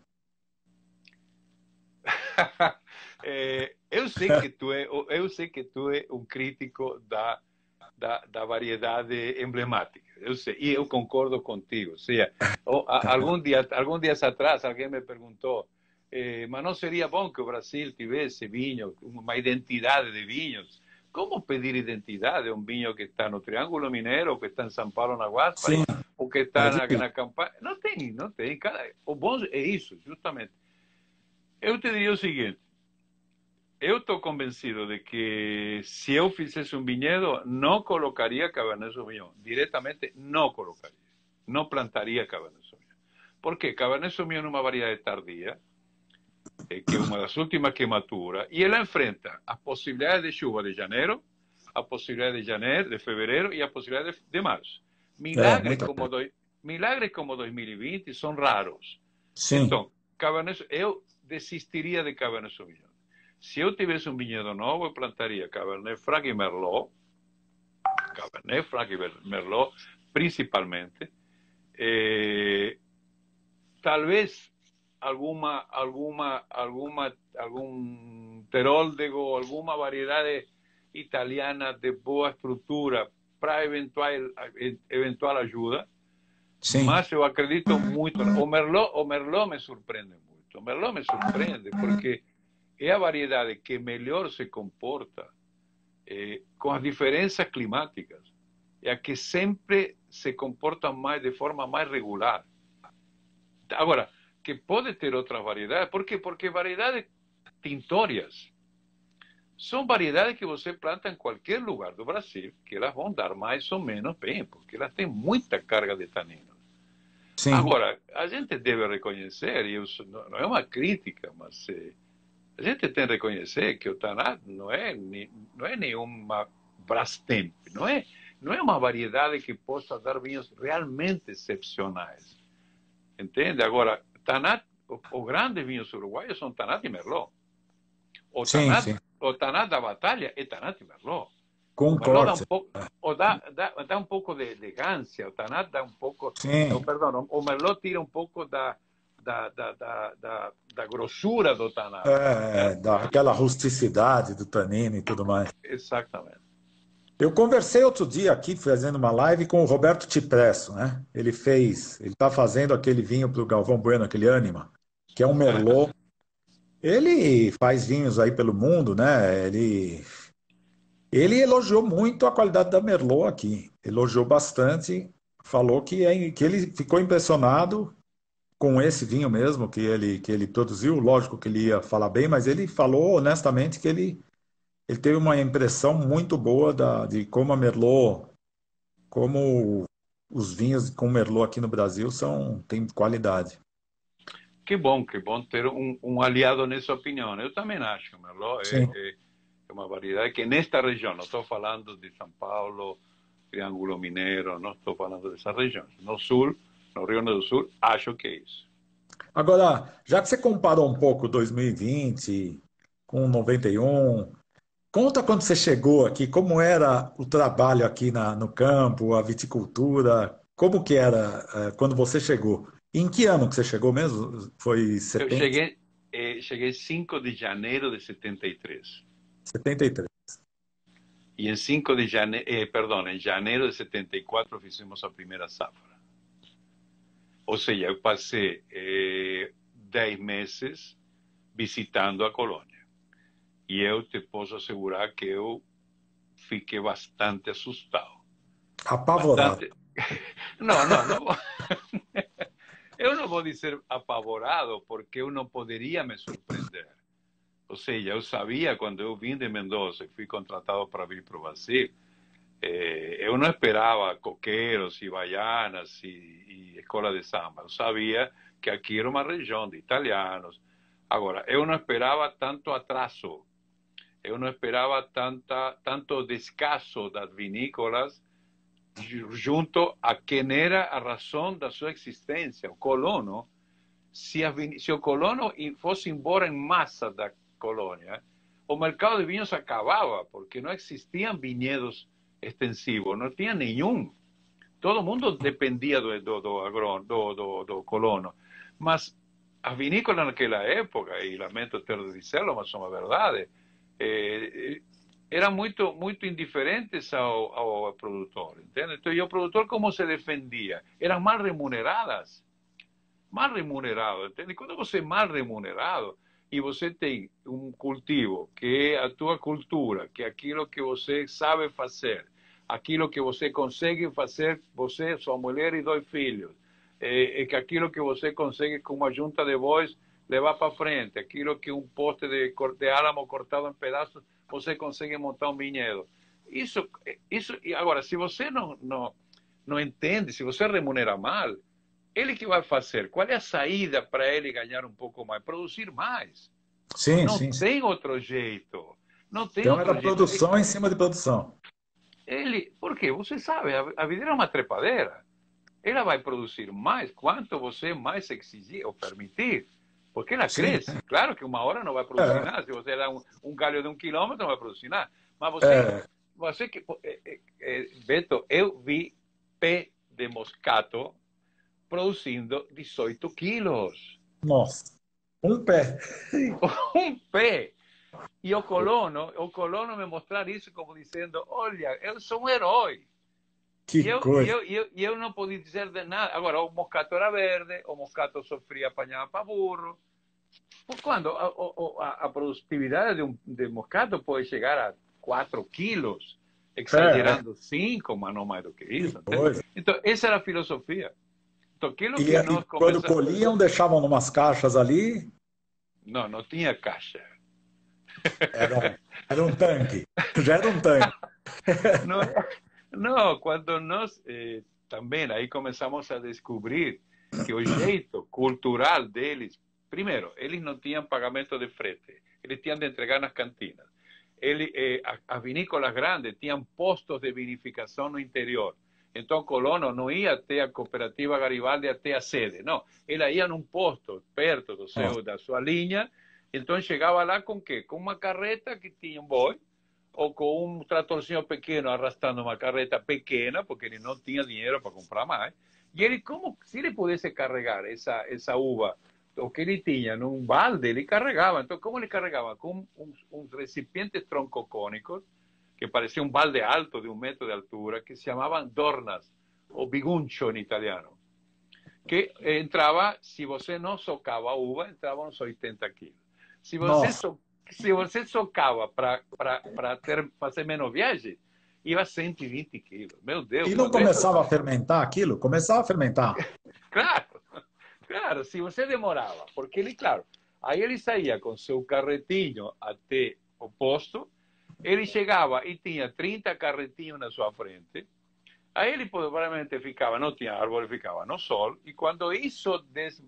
eu sei que tu é um crítico da variedade emblemática. Eu sei, e eu concordo contigo. Ou seja, algum dias atrás, alguém me perguntou, mas não seria bom que o Brasil tivesse vinho, uma identidade de vinhos? Como pedir identidade a um vinho que está no Triângulo Mineiro, ou que está em São Paulo, na Sim, Guaspa, ou que é está difícil. na Campanha? Não tem, não tem. O bom é isso, justamente. Eu te diria o seguinte, eu estou convencido de que se eu fizesse um vinhedo, não colocaria Cabernet Sauvignon. Diretamente, não colocaria. Não plantaria Cabernet Sauvignon. Por quê? Cabernet Sauvignon é uma variedade tardia, que é uma das últimas que matura, e ela enfrenta as possibilidades de chuva de janeiro, a possibilidade de janeiro, de fevereiro e a possibilidade de março. Milagres Muita como, coisa. milagres como 2020 são raros. Sim, Então, eu desistiria de Cabernet Sauvignon. Se eu tivesse um vinhedo novo, eu plantaria Cabernet Franc e Merlot, Cabernet Franc e Merlot, principalmente. Talvez algum teróldego, alguma variedade italiana de boa estrutura para eventual ajuda, sim. mas eu acredito muito. O Merlot me surpreende muito. O Merlot me surpreende porque é a variedade que melhor se comporta com as diferenças climáticas. É a que sempre se comporta mais de forma mais regular. Agora, que pode ter outras variedades, por quê? Porque variedades tintórias são variedades que você planta em qualquer lugar do Brasil, que elas vão dar mais ou menos bem, porque elas têm muita carga de taninos. Sim. Agora, a gente deve reconhecer, e não é uma crítica, mas a gente tem que reconhecer que o Tanat não é nenhuma Brastemp, não é uma variedade que possa dar vinhos realmente excepcionais. Entende? Agora, Tanat, os grandes vinhos uruguaios são Tanat e Merlot. Sim, sim. O Tanat da Batalha é Tanat e Merlot. O Merlot dá Concordo. um pouco, dá um pouco de elegância, o Tanat dá um pouco, Sim. perdão, o Merlot tira um pouco da grossura do Tanat. Daquela rusticidade do tanino e tudo mais. Exatamente. Eu conversei outro dia aqui, fazendo uma live com o Roberto Cipresso, né? Ele está fazendo aquele vinho para o Galvão Bueno, aquele Anima, que é um Merlot. Ele faz vinhos aí pelo mundo, né? Ele elogiou muito a qualidade da Merlot aqui, elogiou bastante, falou que ele ficou impressionado com esse vinho mesmo que ele produziu. Lógico que ele ia falar bem, mas ele falou honestamente que ele teve uma impressão muito boa de como a Merlot, como os vinhos com Merlot aqui no Brasil têm qualidade. Que bom ter aliado nessa opinião. Eu também acho que o Merlot Sim. é uma variedade que nesta região, não estou falando de São Paulo, Triângulo Mineiro, não estou falando dessa região. No sul, no Rio Grande do Sul, acho que é isso. Agora, já que você comparou um pouco 2020 com 91, conta quando você chegou aqui, como era o trabalho aqui no campo, a viticultura, como que era, quando você chegou? Em que ano que você chegou mesmo? Foi Eu 70, cheguei 5 de janeiro de 73. 73. E em 5 de janeiro, perdão, em janeiro de 74 fizemos a primeira safra. Ou seja, eu passei 10 meses visitando a colônia. E eu te posso assegurar que eu fiquei bastante assustado. Apavorado. Bastante. Não, não, não. Eu não vou dizer apavorado, porque eu não poderia me surpreender. Ou seja, eu sabia quando eu vim de Mendoza e fui contratado para vir para o Brasil, eu não esperava coqueiros e baianas e escola de samba. Eu sabia que aqui era uma região de italianos. Agora, eu não esperava tanto atraso. Eu não esperava tanto descaso das vinícolas junto a quem era a razão da sua existência, o colono. Se o colono fosse embora em massa da colônia, o mercado de vinhos acabava, porque não existiam vinhedos extensivos, não tinha nenhum. Todo mundo dependia do colono. Mas as vinícolas naquela época, e lamento ter de dizê-lo, mas é uma verdade, eram muito indiferentes ao produtor, entende? Então, e o produtor como se defendia? Eram mal remuneradas. Mal remunerado, entende? Quando você é mal remunerado e você tem um cultivo que é a tua cultura, que é aquilo que você sabe fazer, aquilo que você consegue fazer, você, sua mulher e 2 filhos, que aquilo que você consegue com uma junta de bois levar para frente, aquilo que um poste de álamo cortado em pedaços, você consegue montar um vinhedo. Isso, e agora, se você não entende, se você remunera mal, ele que vai fazer? Qual é a saída para ele ganhar um pouco mais? Produzir mais. Sim, Não sim, sim. tem outro jeito. Não tem Então era outro jeito. produção em cima de produção. Porque você sabe, a vida é uma trepadeira. Ela vai produzir mais quanto você mais exigir ou permitir. Porque ela Sim. cresce. Claro que uma hora não vai produzir É, nada. Se você dá um galho de 1 quilômetro, não vai produzir nada. Mas é, Beto, eu vi pé de moscato produzindo 18 quilos. nossa, um pé. Um pé. E o colono me mostrar isso como dizendo, olha, eu sou um herói. E Que eu, e coisa. eu, e eu, e eu não podia dizer de nada. Agora, o moscato era verde, o moscato sofria, apanhava para burro. Quando a produtividade de moscato pode chegar a 4 quilos, É, exagerando 5, mas não mais do que que isso. Entende? coisa. Então, essa era a filosofia. Então, aquilo E, que e nós quando começamos... colhiam, deixavam numas caixas ali, Não tinha caixa. era um, era um tanque. Já era um tanque. Não, não, quando nós também aí começamos a descobrir que o jeito cultural deles, primeiro, eles não tinham pagamento de frete, eles tinham de entregar nas cantinas. as vinícolas grandes tinham postos de vinificação no interior. Então, colono não ia até a cooperativa Garibaldi até a sede, não. Ela ia num posto perto da sua linha. Então, chegava lá com o quê? Com uma carreta que tinha um boi, ou com um tratorzinho pequeno arrastando uma carreta pequena, porque ele não tinha dinheiro para comprar mais. E ele, como se ele pudesse carregar essa uva, o que ele tinha num balde, ele carregava. Então, como ele carregava? Com uns recipientes troncocônicos, que parecia um balde alto de 1 metro de altura, que se chamavam dornas, ou biguncho em italiano, que entrava, se você não socava a uva, entravam uns 80 quilos. Se você socava para fazer menos viagem, ia 120 quilos. Meu Deus. E não começava a fermentar aquilo? Começava a fermentar. Claro, claro, se você demorava, porque ele, claro, aí ele saía com seu carretinho até o posto, ele chegava e tinha 30 carretinhos na sua frente, aí ele provavelmente ficava, não tinha árvore, ficava no sol, e quando isso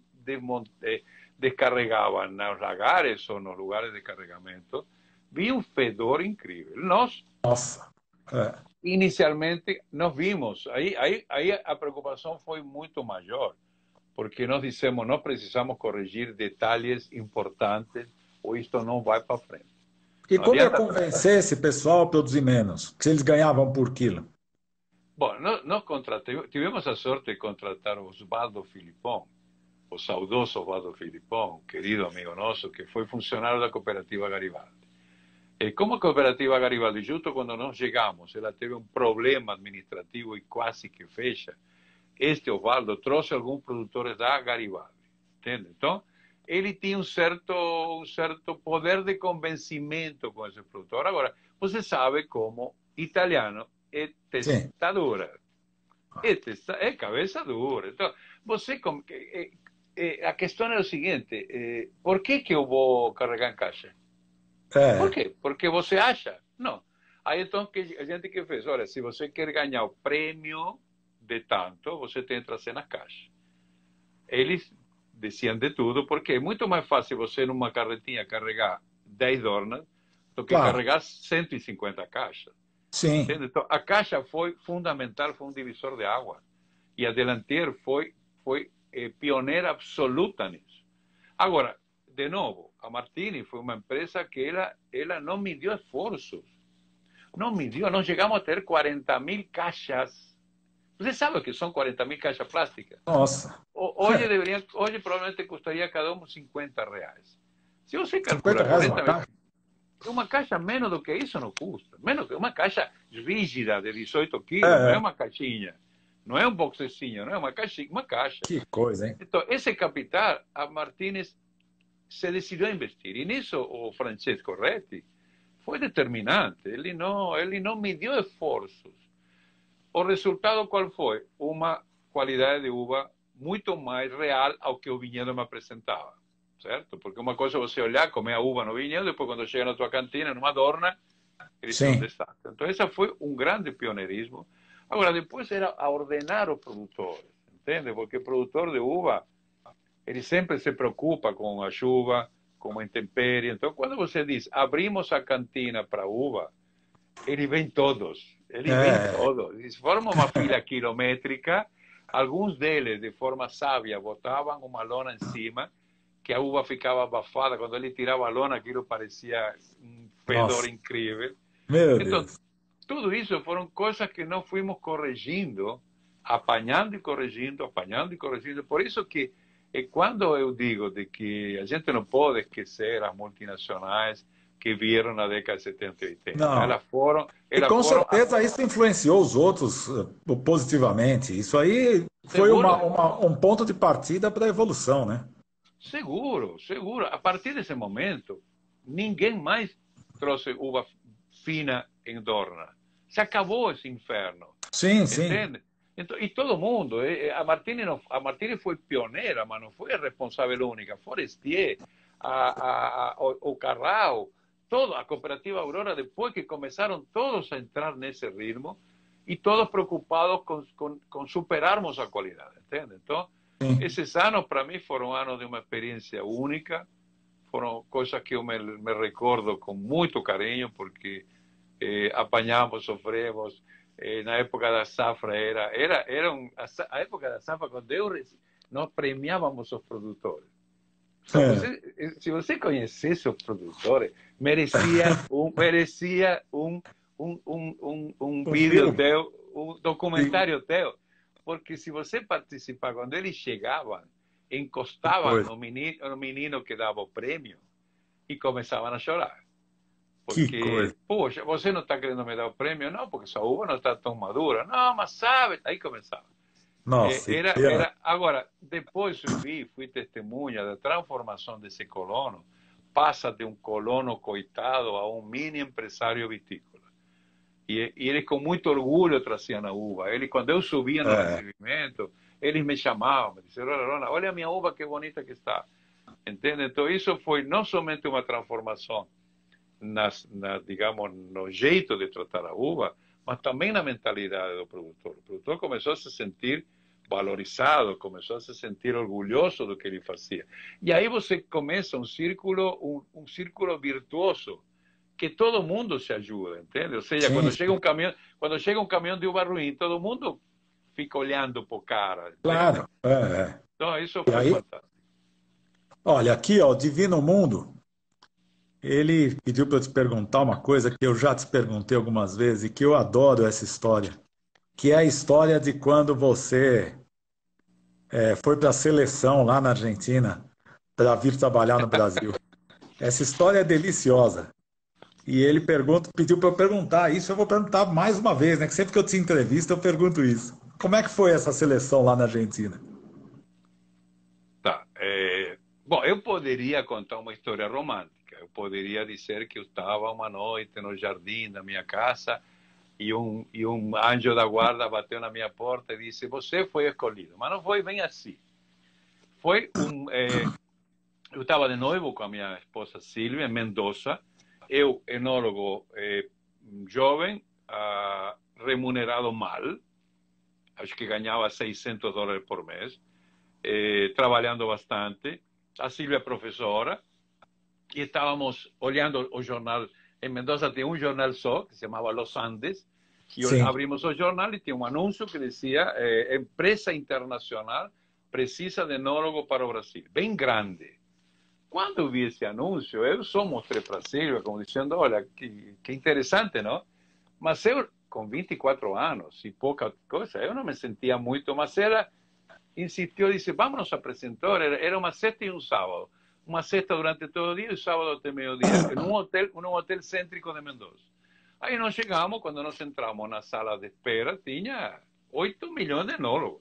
descarregava nos lagares ou nos lugares de carregamento, vi um fedor incrível. Nossa. Inicialmente, nós vimos, aí a preocupação foi muito maior, porque nós dissemos, nós precisamos corrigir detalhes importantes, ou isto não vai para frente. E como é convencer esse pessoal a produzir menos? Se eles ganhavam por quilo? Bom, nós tivemos a sorte de contratar o Osvaldo Filipão, o saudoso Osvaldo Filipão, querido amigo nosso, que foi funcionário da cooperativa Garibaldi. E como a cooperativa Garibaldi, justo quando nós chegamos, ela teve um problema administrativo e quase que fecha, este Osvaldo trouxe alguns produtores da Garibaldi, entende? Então, ele tinha um certo poder de convencimento com esse produtor. Agora, você sabe como italiano é testa dura, é cabeça dura. Então, você, a questão é o seguinte, por que eu vou carregar em caixa? Por quê? Porque você acha? Não. Aí então a gente que fez, olha, se você quer ganhar o prêmio de tanto, você tem que trazer na caixa. Eles diziam de tudo, porque é muito mais fácil você numa carretinha carregar 10 dornas do que carregar 150 caixas. Sim. Entende? Então, a caixa foi fundamental, foi um divisor de água. E a Delantier foi pioneira absoluta nisso. Agora, de novo, a Martini foi uma empresa que ela não mediu esforços. Não mediu, nós chegamos a ter 40.000 caixas. Você sabe o que são 40.000 caixas plásticas? Nossa. Hoje provavelmente custaria cada um R$50. Se você calcula R$50 uma caixa menos do que isso não custa. Menos que uma caixa rígida de 18 quilos, não é uma caixinha. Não é um boxecinho, não é uma caixa. Que coisa, hein? Então, esse capital, a Martínez se decidiu a investir. E nisso, o Francesco Retti foi determinante. Ele não mediu esforços. O resultado qual foi? Uma qualidade de uva muito mais real ao que o vinhedo me apresentava, certo? Porque uma coisa é você olhar, comer a uva no vinhedo, depois quando chega na tua cantina, numa dorna, eles são destaques. Então, esse foi um grande pioneirismo. Agora, depois era a ordenar os produtores, entende? Porque o produtor de uva, ele sempre se preocupa com a chuva, com a intempérie. Então, quando você diz, abrimos a cantina para uva, eles vêm todos. Eles vêm todos. Eles formam uma fila quilométrica. Alguns deles, de forma sábia, botavam uma lona em cima, que a uva ficava abafada. Quando ele tirava a lona, aquilo parecia um fedor incrível. Meu então, Deus. tudo isso foram coisas que nós fomos corrigindo, apanhando e corrigindo, apanhando e corrigindo. Por isso que, quando eu digo de que a gente não pode esquecer as multinacionais que vieram na década de 70 e 80. Não. Elas foram... E com certeza isso influenciou os outros positivamente. Isso aí foi um ponto de partida para a evolução, né? Seguro, seguro. A partir desse momento, ninguém mais trouxe uva fina em Dorna. Se acabou esse inferno. Sim, entende? Então, e todo mundo, a Martini foi pioneira, mas não foi a responsável única. Forestier, o Carrao, a cooperativa Aurora, depois que começaram todos a entrar nesse ritmo e todos preocupados com superarmos a qualidade, entende? Então, esses anos para mim foram anos de uma experiência única, foram coisas que eu me recordo com muito carinho, porque apanhamos, sofremos. Na época da safra a época da safra quando nós premiávamos os produtores. Só se você conhecesse os produtores, merecia um vídeo teu, um documentário teu, porque se você participar, quando eles chegavam, encostavam no menino que dava o prêmio e começavam a chorar. Porque, poxa, você não está querendo me dar o prêmio? Não, porque essa uva não está tão madura. Não, mas sabe. Aí começava. Nossa, agora, depois eu fui testemunha da transformação desse colono, passa de um colono coitado a um mini empresário vitícola. E eles com muito orgulho traziam a uva. Quando eu subia no recebimento, eles me chamavam, me diziam, olha a minha uva, que bonita que está. Entende? Então, isso foi não somente uma transformação digamos, no jeito de tratar a uva, mas também na mentalidade do produtor. O produtor começou a se sentir valorizado, começou a se sentir orgulhoso do que ele fazia. E aí você começa um círculo virtuoso, que todo mundo se ajuda, entende? Ou seja, quando chega um caminhão de uva ruim, todo mundo fica olhando para o cara. Entende? Claro. Então, isso foi fantástico. Olha, aqui, ó, Divino Mundo, ele pediu para eu te perguntar uma coisa que eu já te perguntei algumas vezes e que eu adoro essa história, que é a história de quando você foi para a seleção lá na Argentina para vir trabalhar no Brasil. Essa história é deliciosa. E ele pediu para eu perguntar isso, eu vou perguntar mais uma vez, né? Que sempre que eu te entrevisto eu pergunto isso. Como é que foi essa seleção lá na Argentina? Tá. Bom, eu poderia contar uma história romântica. Eu poderia dizer que eu estava uma noite no jardim da minha casa e um anjo da guarda bateu na minha porta e disse: você foi escolhido. Mas não foi bem assim. Eu estava de noivo com a minha esposa Silvia, em Mendoza. Eu, enólogo jovem, remunerado mal. Acho que ganhava $600 por mês. Trabalhando bastante. A Silvia é professora. E estávamos olhando o jornal. Em Mendoza tem um jornal só, que se chamava Los Andes. E abrimos o jornal e tinha um anúncio que dizia: empresa internacional precisa de enólogo para o Brasil. Bem grande. Quando eu vi esse anúncio, eu só mostrei para a Silvia, como dizendo: olha, que interessante, não? Mas eu, com 24 anos e pouca coisa, eu não me sentia muito, mas ela insistiu, disse: vamos nos apresentar. Era uma sexta e um sábado. Uma sexta durante todo o dia e sábado até meio-dia, em um hotel cêntrico de Mendoza. Aí nós chegamos, quando nós entramos na sala de espera, tinha 8 milhões de enólogos.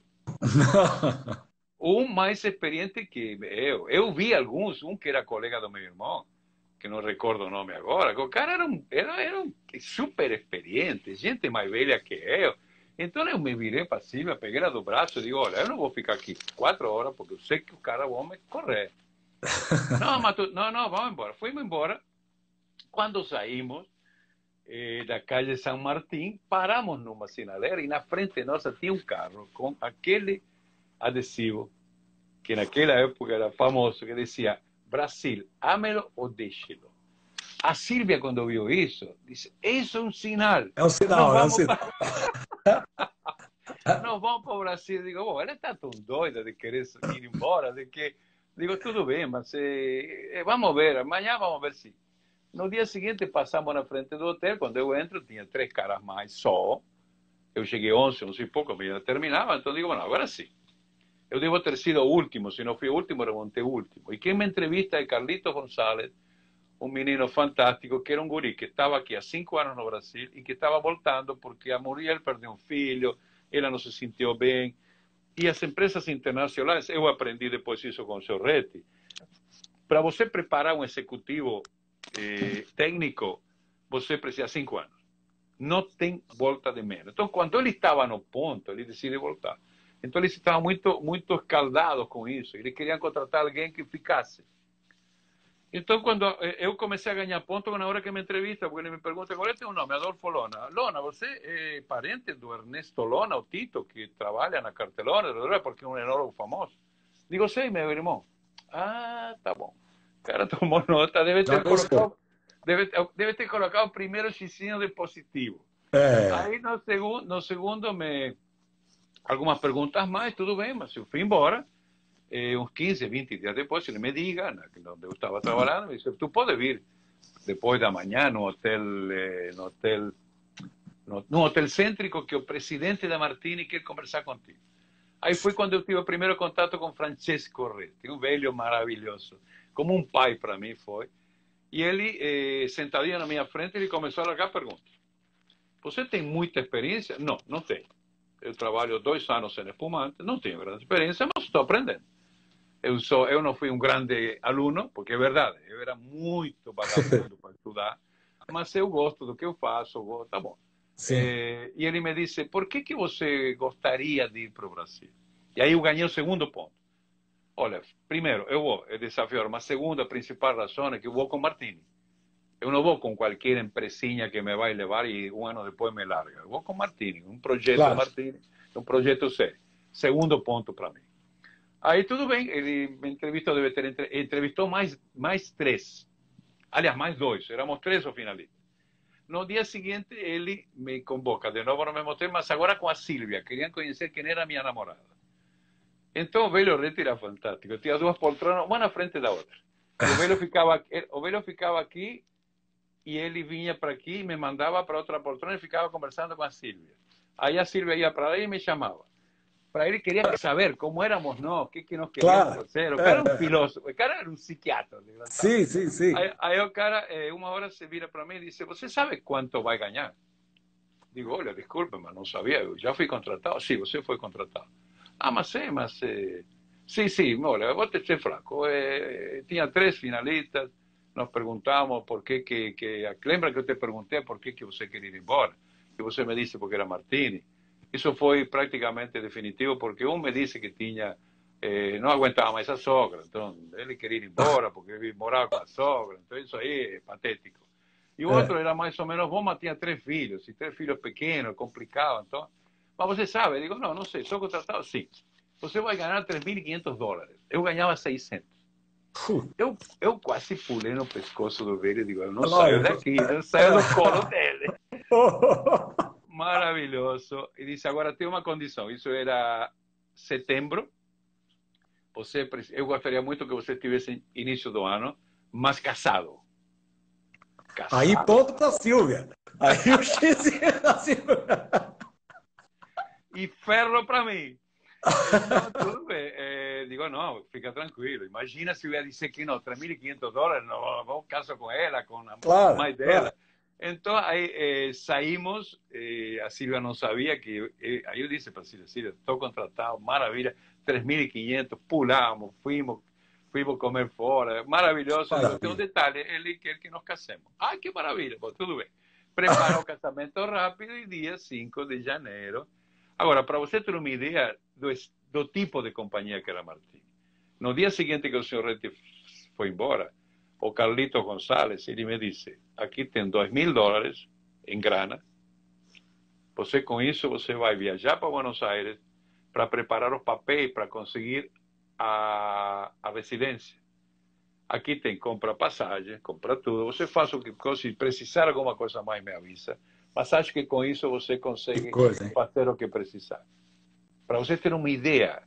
Um mais experiente que eu. Eu vi alguns, um que era colega do meu irmão, que não recordo o nome agora. O cara era um super experiente, gente mais velha que eu. Então eu me virei para cima, peguei ela do braço e digo: olha, eu não vou ficar aqui 4 horas, porque eu sei que o cara vai me correr. Não, vamos embora. Fuimos embora. Quando saímos da calle San Martín, paramos numa sinaleira e na frente nossa tinha um carro com aquele adesivo que naquela época era famoso, que dizia: Brasil, ámelo ou deixe-lo. A Silvia, quando viu isso, disse: isso é um sinal. É um sinal, Nós vamos para o Brasil. Digo: bom, ela está tão doida de querer ir embora, de que... Digo: tudo bem, mas vamos ver, amanhã vamos ver se... No dia seguinte, passamos na frente do hotel. Quando eu entro, tinha 3 caras mais só. Eu cheguei 11 e pouco, a menina terminava. Então digo: bueno, agora sim. Eu devo ter sido o último. Se não fui o último, remontei o último. E quem me entrevista é Carlitos González, um menino fantástico, que era um guri que estava aqui há 5 anos no Brasil e que estava voltando porque a Muriel perdeu um filho, ela não se sentiu bem. E as empresas internacionais, eu aprendi depois isso com o Sorretti, para você preparar um executivo técnico, você precisa de 5 anos. Não tem volta de menos. Então, quando ele estava no ponto, ele decide voltar. Então, eles estavam muito escaldados com isso. Eles queriam contratar alguém que ficasse. Então, quando eu comecei a ganhar ponto na hora que me entrevista, porque ele me pergunta: qual é teu nome? Adolfo Lona. Lona, você é parente do Ernesto Lona, o Tito, que trabalha na Cartelona, porque é um enólogo famoso. Digo: sei, meu irmão. Ah, tá bom. cara tomou nota, Já gostou. deve ter colocado o primeiro xizinho de positivo. É. Aí no segundo algumas perguntas mais, tudo bem, mas eu fui embora. Uns 15, 20 dias depois, ele me diga, onde eu estava trabalhando, me disse, tu pode vir depois da manhã no hotel cêntrico que o presidente da Martini quer conversar contigo. Aí foi quando eu tive o primeiro contato com Francesco Reti, um velho maravilhoso, como um pai para mim foi. E ele, sentadinho na minha frente, ele começou a largar perguntas. Você tem muita experiência? Não, não tenho. Eu trabalho 2 anos em espumante, não tenho grande experiência, mas estou aprendendo. Eu não fui um grande aluno, porque é verdade, eu era muito vagabundo para estudar, mas eu gosto do que eu faço, tá bom. Sim. E ele me disse, por que você gostaria de ir para o Brasil? E aí eu ganhei o segundo ponto. Olha, primeiro, eu vou, é desafiador, mas segunda, a principal razão é que eu vou com Martini. Eu não vou com qualquer empresinha que me vai levar e um ano depois me larga. Eu vou com Martini, um projeto Claro. Martini, um projeto sério. Segundo ponto para mim. Aí tudo bem, ele me entrevistou, entrevistou mais 3. Aliás, mais 2, éramos 3 os finalistas. No dia seguinte, ele me convoca de novo no mesmo hotel, mas agora com a Silvia. Queriam conhecer quem era minha namorada. Então o velho Reti era fantástico. Tinha 2 poltronas, uma na frente da outra. E o velho ficava aqui e ele vinha para aqui, me mandava para outra poltrona e ficava conversando com a Silvia. Aí a Silvia ia para lá e me chamava. Para ele queria saber como éramos nós, o que nós queríamos Claro. fazer. O cara era um filósofo, o cara era um psiquiatra. Sim, sim, sim. Aí o cara, uma hora se vira para mim e diz, você sabe quanto vai ganhar? Digo, olha, desculpe, mas não sabia, eu já fui contratado. Sim, você foi contratado. Ah, mas sim, sim, olha, vou te ser fraco. Tinha 3 finalistas, nos perguntamos por lembra que eu te perguntei por que você queria ir embora? E você me disse porque era Martini. Isso foi praticamente definitivo, porque um me disse que tinha, não aguentava mais a sogra, então ele queria ir embora porque ele morava com a sogra, então isso aí é patético. E o outro era mais ou menos bom, mas tinha 3 filhos, e 3 filhos pequenos, complicado, então... Mas você sabe? Eu digo, não sei, sou contratado, sim. Você vai ganhar $3.500. Eu ganhava 600. Eu quase pulei no pescoço do velho e digo, eu não saio Lógico. daqui, eu saio do colo dele. Maravilhoso. E disse, agora tem uma condição. Isso era setembro. Eu gostaria muito que você estivesse início do ano, mas casado. Aí Casado. ponto para Silvia. Aí o X da Silvia. E ferro para mim. Então, tudo bem. Digo, não, fica tranquilo. Imagina se eu ia dizer que não, $3.500, não, vou caso com ela, com a Claro, mãe dela. claro. Então, aí saímos, a Silvia não sabia que... aí eu disse para a Silvia, estou contratado, maravilha, 3.500, pulamos, fuimos comer fora, maravilhoso. Digo, tem um detalhe, ele quer que nos casemos. Ah, que maravilha, bom, tudo bem. Preparou o casamento rápido e dia 5 de janeiro. Agora, para você ter uma ideia do tipo de companhia que era Martini. No dia seguinte que o senhor Reti foi embora, o Carlito González, ele me disse, aqui tem $2.000 em grana, você com isso você vai viajar para Buenos Aires para preparar os papéis para conseguir a residência. Aqui tem, compra passagem, compra tudo, você faz o que, se precisar alguma coisa mais me avisa, mas acho que com isso você consegue fazer o que precisar. Para você ter uma ideia,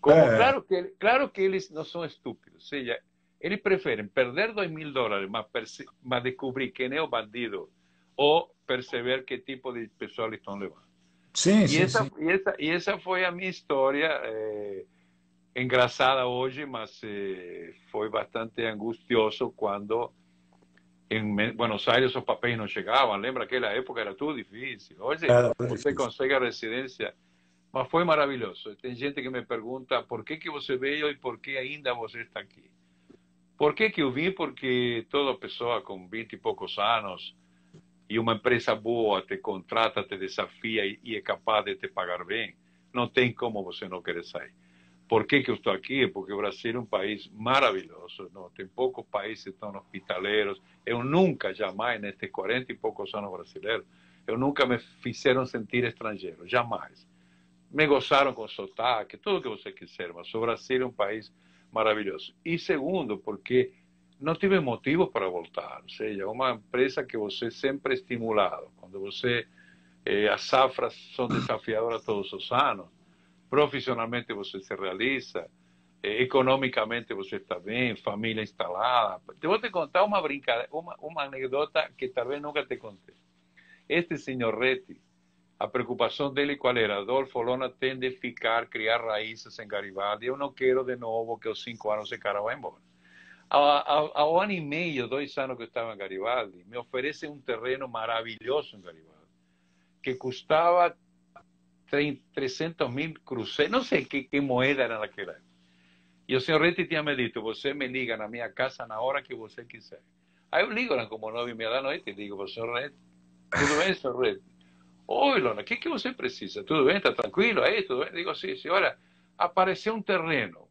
claro que eles não são estúpidos, ou seja, eles preferem perder $2.000, mas descobrir quem é o bandido ou perceber que tipo de pessoa eles estão levando. Sim, sim, sim. E essa foi a minha história, engraçada hoje, mas foi bastante angustioso quando em Buenos Aires os papéis não chegavam. Lembra que naquela época era tudo difícil. Hoje você consegue a residência. Mas foi maravilhoso. Tem gente que me pergunta por que você veio e por que ainda você está aqui. Por que eu vim? Porque toda pessoa com 20 e poucos anos e uma empresa boa te contrata, te desafia e é capaz de te pagar bem, não tem como você não querer sair. Por que eu estou aqui? Porque o Brasil é um país maravilhoso, não? Tem poucos países tão hospitaleiros. Eu nunca, jamais, nestes 40 e poucos anos brasileiros, eu nunca me fizeram sentir estrangeiro, jamais. Me gozaram com sotaque, tudo o que você quiser, mas o Brasil é um país maravilhoso. E segundo, porque não tive motivo para voltar. Ou seja, é uma empresa que você sempre é estimulado. Quando você, as safras são desafiadoras todos os anos. Profissionalmente você se realiza. Economicamente você está bem, família instalada. Te vou te contar uma brincadeira, uma anedota que talvez nunca te contei. Este senhor Reti, a preocupação dele qual era? Adolfo Lona tem de ficar, criar raízes em Garibaldi. Eu não quero de novo que aos 5 anos esse cara vá embora. Ao ano e meio, 2 anos que eu estava em Garibaldi, me oferece um terreno maravilhoso em Garibaldi, que custava 300 mil cruzeiros, não sei que moeda era naquela época. E o senhor Reti tinha me dito, você me liga na minha casa na hora que você quiser. Aí eu ligo, eram como 9:30 da noite, e digo, senhor Reti, tudo bem, senhor Reti? Oi, Lona, o que você precisa? Tudo bem? Está tranquilo aí? Tudo bem? Digo, sim, senhora, apareceu um terreno.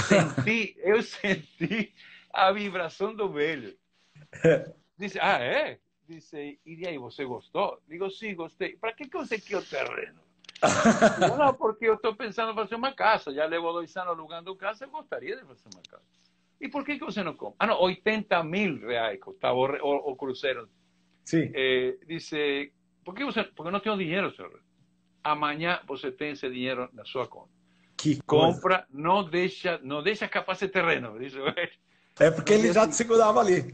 Eu senti a vibração do velho. Disse, ah, é? Disse, e aí, você gostou? Digo, sim, gostei. Para que você quer o terreno? Digo, não, porque eu estou pensando em fazer uma casa. Já levo 2 anos alugando casa, eu gostaria de fazer uma casa. E por que você não compra? Ah, não, 80 mil reais custava o cruzeiro. Sim. Disse, porque não tenho dinheiro, senhor. Amanhã você tem esse dinheiro na sua conta. Que Compra, não deixa escapar esse terreno. Diz, é porque ele já te segurava ali.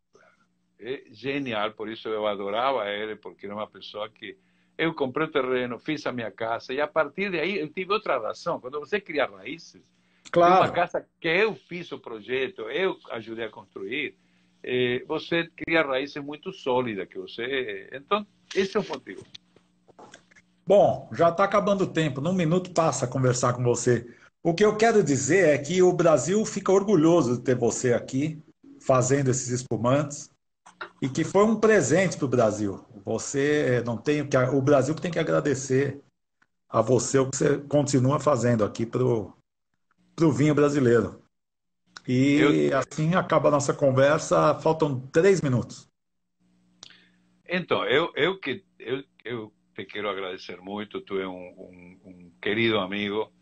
É genial, por isso eu adorava ele, porque era uma pessoa que eu comprei o terreno, fiz a minha casa, e a partir daí eu tive outra razão. Quando você cria raízes, claro, de uma casa que eu fiz o projeto, eu ajudei a construir, você cria raízes muito sólidas. Então, esse é o motivo. Bom, já está acabando o tempo. Num minuto passa a conversar com você. O que eu quero dizer é que o Brasil fica orgulhoso de ter você aqui, fazendo esses espumantes, e que foi um presente para o Brasil. Você não tem o Brasil que tem que agradecer a você o que você continua fazendo aqui para o vinho brasileiro. Eu, E assim acaba a nossa conversa. Faltam 3 minutos. então, eu te quero agradecer muito. Tu é um querido amigo.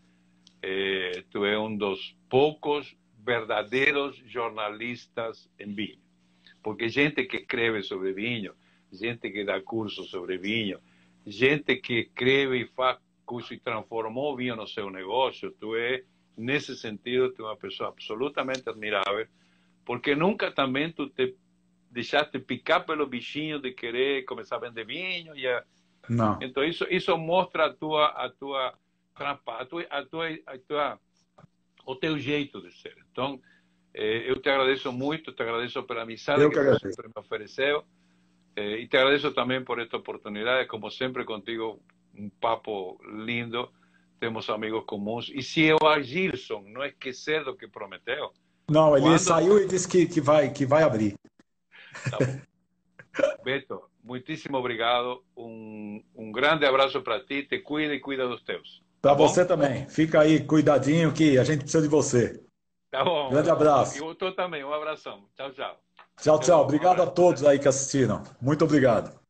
Tu é um dos poucos verdadeiros jornalistas em vinho. Porque gente que escreve sobre vinho, gente que dá curso sobre vinho, gente que escreve e faz curso e transformou o vinho no seu negócio, nesse sentido, tu é uma pessoa absolutamente admirável, porque nunca também tu te deixaste picar pelo bichinho de querer começar a vender vinho. Não. Então, isso mostra o teu jeito de ser. Então, eu te agradeço muito, te agradeço pela amizade Eu que que tu agradeço. sempre me ofereceu, e te agradeço também por esta oportunidade. Como sempre, contigo, um papo lindo. Temos amigos comuns. E se o Agilson não esquecer do que prometeu, Não, ele quando... saiu e disse que vai abrir. Tá bom. Beto, muitíssimo obrigado. Um grande abraço para ti. Te cuida e cuida dos teus. Para Tá bom? você também. Fica aí, cuidadinho, que a gente precisa de você. Tá bom. Grande abraço. Eu tô também. Um abração. Tchau, tchau. Tchau, Até tchau. logo. Um Obrigado a abraço. todos aí que assistiram. Muito obrigado.